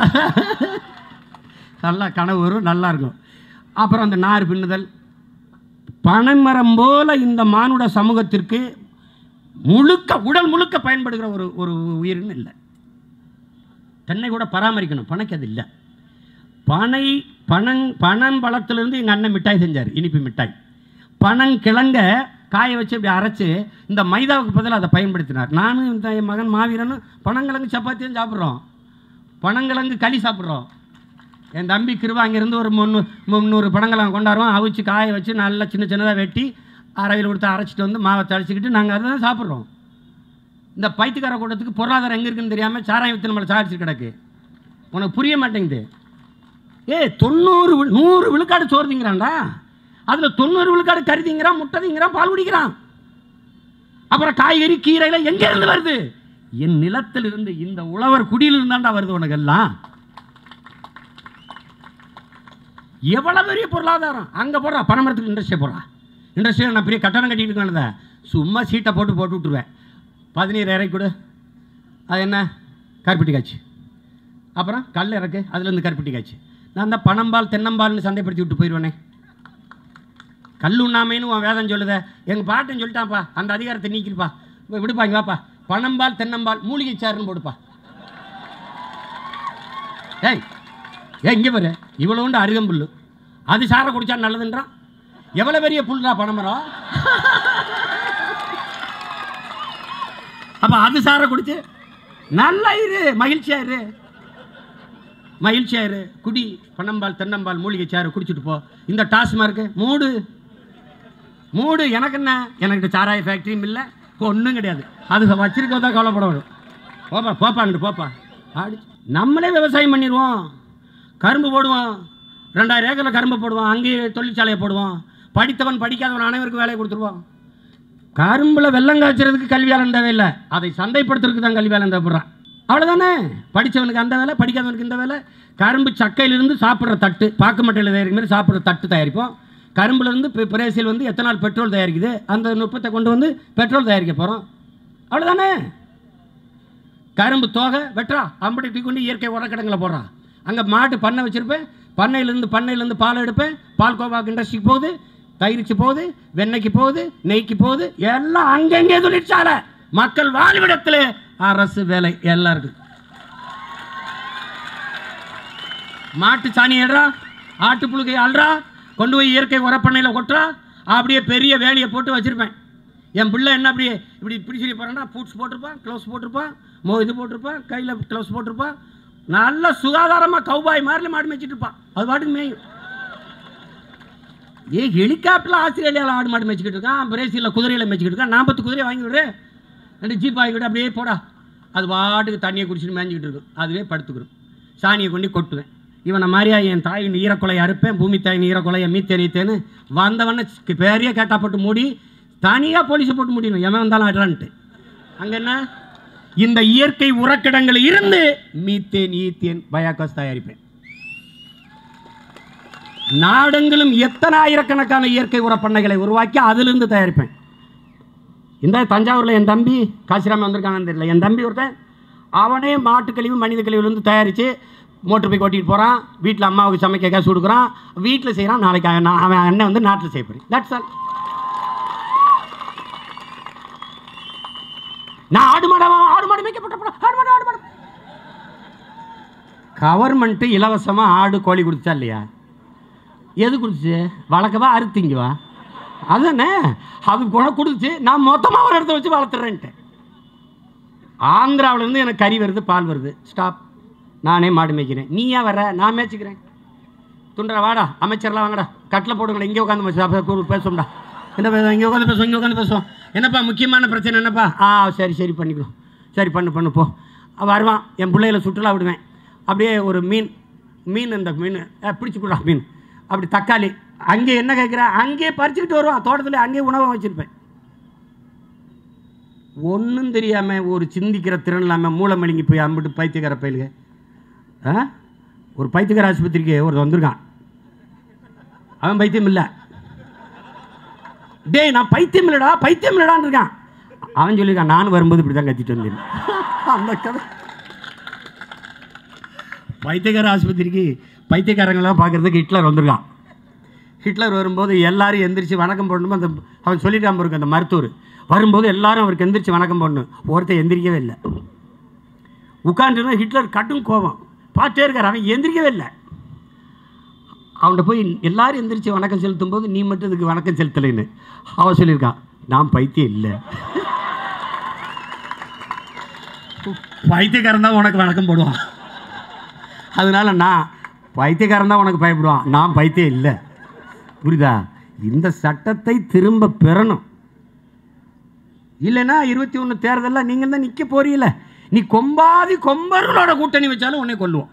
நல்லா கனவு வரும், நல்லா இருக்கும். அப்புறம் அந்த நார் பின்னுதல். பனைமரம் போல இந்த மானுட சமூகத்திற்கு உடல் முழுக்க பயன்படுகிற ஒரு உயிரின்னு இல்லை. தென்னை கூட பராமரிக்கணும், பனைக்கு அது இல்லை. பனம்பழத்திலிருந்து எங்கள் அண்ணன் மிட்டாய் செஞ்சார், இனிப்பு மிட்டாய். பனங்கிழங்க காய வச்சு இப்படி அரைச்சி இந்த மைதாவுக்கு பதிலாக அதை பயன்படுத்தினார். நானும் இந்த என் மகன் மாவீரனும் பனங்கிழங்கு சப்பாத்தியும் சாப்பிட்றோம், பனங்கிழங்கு களி சாப்பிட்றோம். என் தம்பி கிருவா அங்கேருந்து ஒரு 300 பனங்கிழங்கு கொண்டாடுவோம். அவிச்சு காய வச்சு நல்லா சின்னதாக வெட்டி அரையில் கொடுத்து அரைச்சிட்டு வந்து மாவை தழைச்சிக்கிட்டு நாங்கள் அதை தான் சாப்பிட்றோம். இந்த பைத்தியக்கார கூட்டத்துக்கு பொருளாதாரம் எங்கே இருக்குன்னு தெரியாமல் சாராயம் வித்து நம்மளை சாதிச்சு கிடக்கு. உனக்கு புரிய மாட்டேங்குது. 100 விழுக்காடு சோறு திங்கிறான்டா. அதில் 90 விழுக்காடு கறி திங்கிறான், முட்டை திங்கிறான், பால் குடிக்கிறான். அப்புறம் காய்கறி கீரையில் எங்கேருந்து வருது? என் நிலத்தில் இருந்து, இந்த உழவர் குடியில் இருந்தாண்டா வருது உனக்கு எல்லாம். எவ்வளவு பெரிய பொருளாதாரம் அங்கே போடுறான். பனைமரத்துக்கு இண்டஸ்ட்ரியை போடுறான். இண்டஸ்ட்ரியில் நான் பெரிய கட்டணம் கட்டிட்டு இருக்கேன். சும்மா சீட்டை போட்டு விட்டுருவேன். 17 இறக்கி கொடு, அது என்ன கருப்பட்டி காய்ச்சி, அப்புறம் கல் இறக்கு, அதுலேருந்து கருப்பட்டி காய்ச்சி. நான் தான் பனம்பால் தென்னம்பால்னு சந்தைப்படுத்தி விட்டு போயிடுவேனே. கல் உண்ணாமைன்னு உன் வேதம் சொல்லுத. எங்கள் பாட்டுன்னு சொல்லிட்டான்ப்பா, அந்த அதிகாரத்தை நீக்கிருப்பா, விடுப்பா, இங்கே வாப்பா. பனம்பால் தென்னம்பால் மூலிகை சாருன்னு போடுப்பா. இங்கே பாரு, இவ்வளோ உண்டு அருகம்புல், அது சாரை குடிச்சா நல்லதுன்றான். எவ்வளோ பெரிய புல்றா பனைமரம். அப்போ அது சாரை குடிச்சு நல்லா இரு, மகிழ்ச்சியாயிரு, குடி பனம்பால் தென்னம்பால் மூலிகை சாறு குடிச்சிட்டு போ. இந்த டாஸ்மார்க்கு மூடு. எனக்கு என்ன, எனக்கு சாராய ஃபேக்ட்ரியும் இல்லை, ஒன்றும் கிடையாது. அது வச்சிருக்கதான் கவலைப்பட வரும். போப்பாங்கிட்டு போப்பா. நம்மளே விவசாயம் பண்ணிடுவோம். கரும்பு போடுவோம், 2000 ஏக்கரில் கரும்பு போடுவோம், அங்கேயே தொழிற்சாலையை போடுவோம். படித்தவன் படிக்காதவன் அனைவருக்கும் வேலையை கொடுத்துருவோம். கரும்பில் வெள்ளம் காய்ச்சறதுக்கு கல்வியாளன் தேவையில்லை, அதை சந்தைப்படுத்துறதுக்கு தான் கல்வியாளன் தேவைப்படுறான். அவ்வளோதானே. படித்தவனுக்கு அந்த வேலை, படிக்காதவனுக்கு இந்த வேலை. கரும்பு சக்கையிலிருந்து சாப்பிட்ற தட்டு, பாக்கு மட்டையில் தயாரிக்கிற மாதிரி சாப்பிட்ற தட்டு தயாரிப்போம். கரும்புலேருந்து பிரேசில் வந்து எத்தனால் பெட்ரோல் தயாரிக்குது, அந்த நுட்பத்தை கொண்டு வந்து பெட்ரோல் தயாரிக்க போகிறோம். அவ்வளோதானே. கரும்பு தோகை வெட்டுறா, அம்படி கொண்டு இயற்கை உரக்கடங்களை போடுறான். அங்கே மாட்டு பண்ணை வச்சுருப்பேன், பண்ணையிலேருந்து பால் எடுப்பேன், பால் கோவாக்கு இண்டஸ்ட்ரிக்கு போகுது, தயிருக்கு போகுது, வெண்ணெய்க்கு போகுது, நெய்க்கு போகுது, எல்லாம் அங்கங்கே தொழிற்சாலை. மக்கள் வாழ்விடத்தில் அரசு வேலை எல்லாம் இருக்குது. மாட்டு சாணி எடுறா, ஆட்டு புழுகை அல்றா, கொண்டு போய் இயற்கை உரப்பண்ணையில் கொட்டுறா, அப்படியே பெரிய வேலையை போட்டு வச்சுருப்பேன். என் பிள்ளை என்ன அப்படியே இப்படி பிடிச்சி போகிறேன்னா பூட்ஸ் போட்டிருப்பான், க்ளவுஸ் போட்டிருப்பான், இது போட்டிருப்பான், கையில் க்ளவுஸ் போட்டிருப்பான், நல்ல சுகாதாரமாக கௌபாய் மாதிரி மாடு மேய்ச்சிட்டு இருப்பான். அது பாட்டுக்கு மேயும். ஹெலிகாப்டரில் ஆஸ்திரேலியாவில் ஆடு மாடு மேய்ச்சிக்கிட்டு இருக்கான், பிரேசிலில் குதிரையில் மேய்ச்சிக்கிட்டு இருக்கான். 40 குதிரையை வாங்கி விடுறேன், 2 ஜீப் வாங்கி விடு, அப்படியே போடா. அது பாட்டுக்கு தண்ணியை குடிச்சிட்டு மேய்ஞ்சிக்கிட்டு இருக்கும், அதுவே படுத்துக்கிறோம். சாணியை கொண்டு கொட்டுவேன். இவனை மாதிரியா என் தாயின் ஈரக்குலையை அறுப்பேன், பூமி தாயின் ஈரக்குலையை மீத்தேன்னு வந்தவன பெரிய கேட்டா போட்டு மூடி தனியாக போலீஸை போட்டு முடியணும், எவன் வந்தாலும் அட்றான்ட்டு. அங்கே என்ன, இந்த இயற்கை உரக்கிடங்களில் இருந்து மீத்தேன், ஈத்தேன், பயோகாஸ் தயாரிப்பேன். நாடெங்கிலும் எத்தனை ஆயிரக்கணக்கான இயற்கை உரப்பண்ணைகளை உருவாக்கி அதிலிருந்து தயாரிப்பேன். இந்த தஞ்சாவூரில் என் தம்பி காசிராம வந்திருக்காங்கன்னு தெரியல, என் தம்பி ஒருத்தன் அவனே மாட்டுக்கழிவு மனித கழிவுலேருந்து தயாரித்து மோட்டர் போய் கொட்டிட்டு போகிறான். வீட்டில் அம்மாவுக்கு சமைக்க கேஸ் கொடுக்குறான், வீட்டில் செய்கிறான். நாளைக்கு அவன் அண்ணன் வந்து நாட்டில் செய்ய போகிறேன். That's all. நான் ஆடு மாடு மேய்க்கப்பட்ட கவர்மெண்ட்டு இலவசமாக ஆடு கோழி கொடுத்தா இல்லையா? எது கொடுத்துச்சு? வளர்க்கவா அறுத்திங்குவா? அதுதானே, அது குணம் கொடுத்துச்சு. நான் மொத்தமாக ஒரு இடத்த வச்சு வளர்த்துறேன்ட்டு. ஆந்திராவிலேருந்து எனக்கு கறி வருது, பால் வருது, ஸ்டாப். நானே மாடு மேய்க்கிறேன். நீ ஏன் வர? நான் மேய்ச்சிக்கிறேன். துண்டா வாடா, அமைச்சர்லாம் வாங்கடா, கட்டில் போடுங்களேன், இங்கே உட்காந்து பேசுவோம்டா. என்ன பேசுவோம்? இங்கே உட்காந்து பேசுவோம். என்னப்பா முக்கியமான பிரச்சனை என்னப்பா? சரி பண்ணிக்கணும். சரி பண்ணு போ. வருவான். என் பிள்ளைகளை சுற்றுலா விடுவேன். அப்படியே ஒரு மீன் இந்த மீன் பிடிச்சி கொடுறா மீன், அப்படி தக்காளி அங்கே என்ன கேட்குற, அங்கேயே பறிச்சுக்கிட்டு வருவான். தோட்டத்தில் அங்கேயே உணவை வச்சுருப்பேன். ஒன்றும் தெரியாமல் ஒரு சிந்திக்கிற திறன் இல்லாமல் மூளை மெழுங்கி போய் அம்பிட்டு பைத்தியக்கார பயிலுங்க. ஒரு பைத்தியக்கார ஆஸ்பத்திரிக்கு ஒருத்தர் வந்திருக்கான். அவன் பைத்தியம் இல்லை, டேய் நான் பைத்தியம் இல்லடான்னு இருக்கான். அவன் சொல்லியிருக்கான், நானும் வரும்போது இப்படி தான் கத்திட்டு வந்தேன். அந்த கதை. பைத்தியக்கார ஆஸ்பத்திரிக்கு பைத்தியக்காரங்களாம் பார்க்குறதுக்கு ஹிட்லர் வந்திருக்கான். ஹிட்லர் வரும்போது எல்லாரும் எந்திரிச்சு வணக்கம் போடணும். அந்த அவன் சொல்லிட்டான் பாருங்க, அந்த மருத்துவர் வரும்போது எல்லாரும் அவருக்கு எந்திரிச்சு வணக்கம் போடணும். ஒருத்தர் எந்திரிக்கவே இல்லை. உட்காந்துருந்தா ஹிட்லர் கட்டும் கோபம் பார்த்தே இருக்கார். அவன் எந்திரிக்கவே இல்லை. அவன்கிட்ட போய் எல்லாரும் எந்திரிச்சு வணக்கம் செலுத்தும் போது நீ மட்டும் இதுக்கு வணக்கம் செலுத்தலைன்னு அவன் சொல்லியிருக்கான். நான் பைத்தியம் இல்லை, பைத்தியக்காரன் தான் உனக்கு வணக்கம் போடுவான். அதனால நான் பைத்தியக்காரன் தான் உனக்கு பயப்படுவான், நான் பைத்தியம் இல்லை. புரியுதா? இந்த சட்டத்தை திரும்ப பெறணும். இல்லைன்னா 21 தேர்தலில் நீங்கள் தான் நிற்க போறீங்கள. நீ கொம்பாதி கொம்பர்களோட கூட்டணி வச்சாலும் உன்னை கொல்லுவோம்.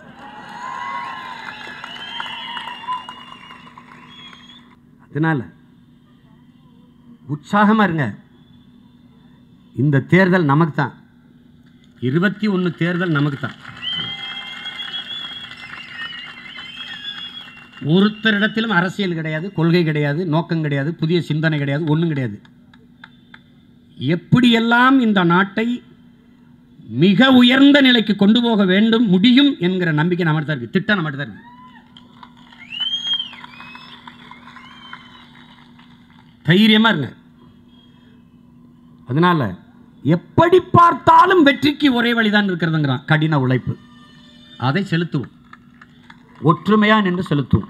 அதனால உற்சாகமாக இருங்க. இந்த தேர்தல் நமக்கு தான். 21 தேர்தல் நமக்கு தான். ஒருத்தரிடத்திலும் அரசியல் கிடையாது, கொள்கை கிடையாது, நோக்கம் கிடையாது, புதிய சிந்தனை கிடையாது, ஒன்றும் கிடையாது. எப்படியெல்லாம் இந்த நாட்டை மிக உயர்ந்த நிலைக்கு கொண்டு போக வேண்டும் முடியும் என்கிற நம்பிக்கை நம்மகிட்ட தான் இருக்கு, திட்டம் நம்மகிட்ட தான் இருக்கு. தைரியமா இருங்க. அதனால எப்படி பார்த்தாலும் வெற்றிக்கு ஒரே வழிதான் இருக்கிறதுங்கிறான், கடின உழைப்பு. அதை செலுத்துவோம், ஒற்றுமையா நின்று செலுத்துவோம்.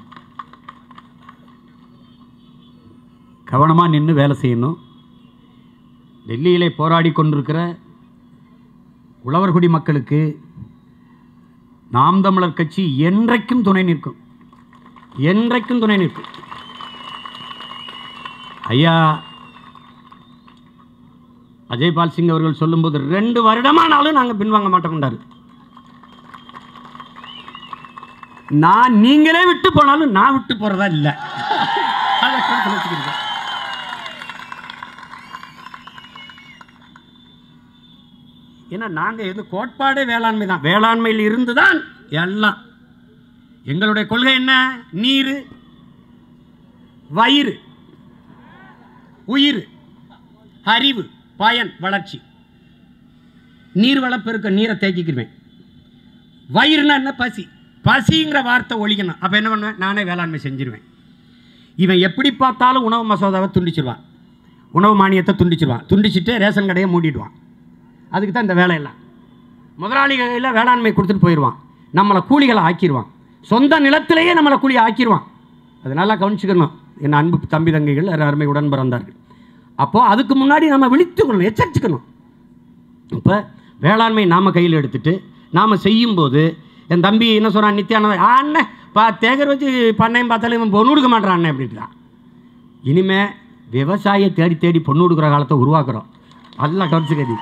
கவனமாக நின்று வேலை செய்யணும். டெல்லியிலே போராடி கொண்டிருக்கிற உழவர்குடி மக்களுக்கு நாம் தமிழர் கட்சி என்றைக்கும் துணை நிற்கும், என்றைக்கும் துணை நிற்கும். ஐயா அஜய்பால் சிங் அவர்கள் சொல்லும்போது 2 வருடமானாலும் நாங்கள் பின்வாங்க மாட்டோம்ன்றாரு. நான் நீங்களே விட்டு போனாலும் நான் விட்டு போறதா இல்லை. ஏன்னா நாங்கள் எது கோட்பாடே வேளாண்மை தான். வேளாண்மையில் இருந்து தான் எல்லாம். எங்களுடைய கொள்கை என்ன? நீர், வயிறு, உயிர், அறிவு, பயன், வளர்ச்சி. நீர் வளப்பெருக்க நீரை தேக்கிக்கிறேன். வயிறுனா என்ன? பசி. பசிங்கிற வார்த்தை ஒழிக்கணும். அப்போ என்ன பண்ணுவேன்? நானே வேளாண்மை செஞ்சிருவேன். இவன் எப்படி பார்த்தாலும் உணவு மசோதாவை துண்டிச்சிருவான், உணவு மானியத்தை துண்டிச்சிருவான், துண்டிச்சிட்டு ரேஷன் கடையை மூடிடுவான். அதுக்கு தான் இந்த வேலையெல்லாம். முதலாளிகளில் வேளாண்மை கொடுத்துட்டு போயிடுவான், நம்மளை கூலிகளை ஆக்கிடுவான், சொந்த நிலத்திலேயே நம்மளை கூலி ஆக்கிடுவான். அது நல்லா கவனிச்சுக்கணும் என் அன்பு தம்பி தங்கைகள், அருமை உடன் பிறந்தார்கள். அப்போது அதுக்கு முன்னாடி நம்ம விழித்துக்கணும், எச்சரிச்சுக்கணும். இப்போ வேளாண்மை நாம் கையில் எடுத்துட்டு நாம் செய்யும்போது என் தம்பி என்ன சொல்கிறான், நித்யானந்த அண்ணன் தேகர் வச்சு பண்ணையும் பார்த்தாலும் இவன் பொண்ணு கொடுக்க மாட்டான் அண்ணன் அப்படின்ட்டு. இனிமேல் விவசாயியை தேடி தேடி பொண்ணு கொடுக்குற காலத்தை உருவாக்குறோம். நல்லா கவனிச்சுக்கதி,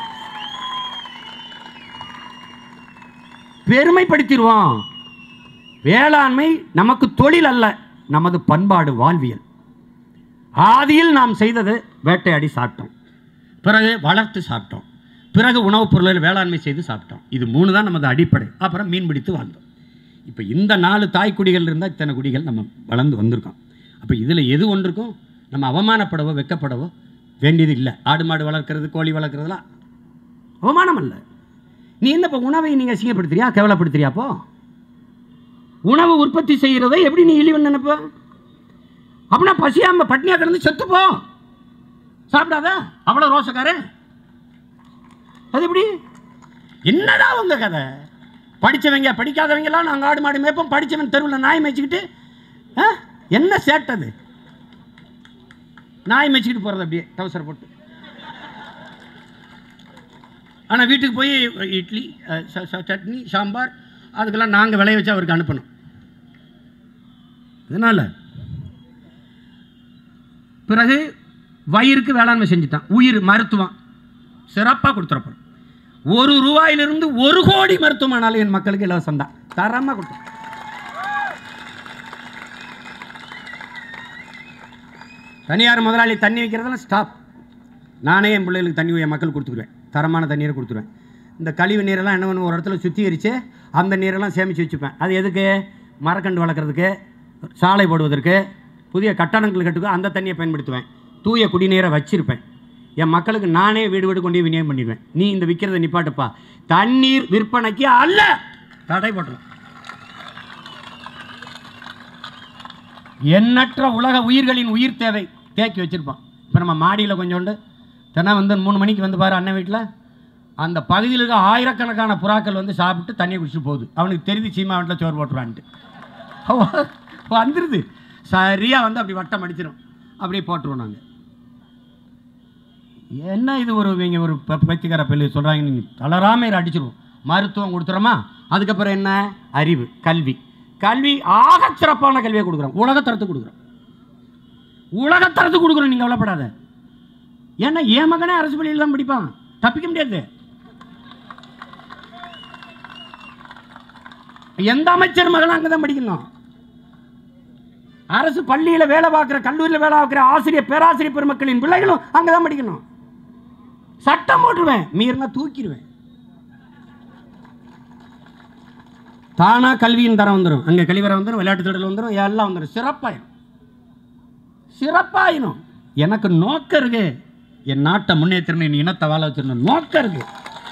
பெருமைப்படுத்திடுவோம். வேளாண்மை நமக்கு தொழில் அல்ல, நமது பண்பாடு, வாழ்வியல். ஆதியில் நாம் செய்தது வேட்டையாடி சாப்பிட்டோம், பிறகு வளர்த்து சாப்பிட்டோம், பிறகு உணவுப் பொருளில் வேளாண்மை செய்து சாப்பிட்டோம். இது 3 தான் நமது அடிப்படை. அப்புறம் மீன் பிடித்து வாழ்ந்தோம். இப்போ இந்த 4 தாய்க்குடிகள் இருந்தால் இத்தனை குடிகள் நம்ம வளர்ந்து வந்திருக்கோம். அப்போ இதில் எது ஒன்றுக்கும் நம்ம அவமானப்படவோ வெக்கப்படவோ வேண்டியது இல்லை. ஆடு மாடு வளர்க்குறது, கோழி வளர்க்குறதுலாம் அவமானம் அல்ல. நீ என்ன இப்போ உணவை நீங்கள் அசிங்கப்படுத்துறியா, கேவலப்படுத்துறியாப்போ? உணவு உற்பத்தி செய்கிறதை எப்படி நீ இழிவன் நினைப்ப? அப்படின்னா பசியாம பட்னியாக கிடந்து செத்துப்போ, சாப்பிடாத, அவ்வளோ ரோசக்காரு. அது எப்படி? என்னடா உங்க கதை? படித்தவங்க படிக்காதவங்கலாம் நாங்கள் ஆடு மாடு மேய்ப்போம், படித்தவன் தெருவில் நாய் மேய்ச்சிக்கிட்டு என்ன சேட்டது? நாய் மேய்ச்சிக்கிட்டு போகிறது அப்படியே டவுசர் போட்டு. ஆனால் வீட்டுக்கு போய் இட்லி, சட்னி, சாம்பார் அதுக்கெல்லாம் நாங்கள் விளைய வச்சு அவருக்கு அனுப்பணும். இதனால் பிறகு வயிறுக்கு வேளாண்மை செஞ்சுட்டான், உயிர் மருத்துவம் சிறப்பாக கொடுத்துறப்போம். 1 ரூபாயிலிருந்து 1 கோடி மருத்துவமானாலும் என் மக்களுக்கு இலவசம் தான், தரமாக கொடுத்தோம். தனியார் முதலாளி தண்ணி வைக்கிறதெல்லாம் ஸ்டாப். நானே என் பிள்ளைகளுக்கு தண்ணி என் மக்களுக்கு கொடுத்துக்குவேன், தரமான தண்ணீரை கொடுத்துருவேன். இந்த கழிவு நீரெல்லாம் என்ன பண்ணுவேன், ஒரு இடத்துல சுத்திகரித்து அந்த நீரெல்லாம் சேமித்து வச்சுப்பேன். அது எதுக்கு? மரக்கன்று வளர்க்குறதுக்கு, சாலை போடுவதற்கு, புதிய கட்டடங்கள் கட்டுக்கு அந்த தண்ணியை பயன்படுத்துவேன். தூய குடிநீரை வச்சிருப்பேன். என் மக்களுக்கு நானே வீடு வீடு கொண்டு விநியோகம் பண்ணிடுவேன். நீ இந்த விற்கிறத நிப்பாட்டுப்பா, தண்ணீர் விற்பனைக்கு அல்ல, தடை போட்டுரும். எண்ணற்ற உலக உயிர்களின் உயிர் தேவை தேக்கி வச்சுருப்பான். இப்போ நம்ம மாடியில் கொஞ்சோண்டு தினம் வந்து 3 மணிக்கு வந்து பாரு அண்ணன் வீட்டில் அந்த பகுதியில் இருக்க ஆயிரக்கணக்கான புறாக்கள் வந்து சாப்பிட்டு தண்ணியை குடிச்சிட்டு போகுது. அவனுக்கு தெரிஞ்சு சீமா வீட்டில் சோறு போட்டுருவான்ட்டு வந்துடுது. சரியாக வந்து அப்படி வட்டம் அடிச்சிடும், அப்படியே போட்டுருவோம் நாங்கள். என்ன இது ஒரு இவங்க ஒரு பைத்தியக்கார பெல்லு சொல்கிறாங்க, நீங்கள் தளராமல் அடிச்சிருவோம். மருத்துவம் கொடுத்துறோமா, அதுக்கப்புறம் என்ன? அறிவு, கல்வி. கல்வி ஆக சிறப்பான கல்வியை கொடுக்குறோம், உலகத்தரத்துக்கு கொடுக்குறோம், உலகத்தரத்துக்கு கொடுக்குறோம். நீங்கள் கவலைப்படாத. ஏன்னா என் மகனே அரசு பள்ளியில் தான் படிப்பான், தப்பிக்க முடியாது. எந்த அமைச்சர் மகனும் அங்கே தான் படிக்கணும். அரசு பள்ளியில் வேலை பார்க்குற, கல்லூரியில் வேலை பார்க்குற ஆசிரியர் பேராசிரியர் பெருமக்களின் பிள்ளைகளும் அங்கே தான் படிக்கணும். சட்டம் போட்டுருவேன், மீறினா தூக்கிடுவேன். தானா கல்வியின் தரம் வந்துடும், அங்கே கழிவறை வந்துடும், விளையாட்டு திடல் வந்துடும், எல்லாம் வந்துடும். சிறப்பாயிடும், சிறப்பாயிடும். எனக்கு நோக்கம் இருக்கு, என் நாட்டை முன்னேற்றணும், என் இனத்தை வாழ வச்சிடணும், நோக்கம் இருக்கு.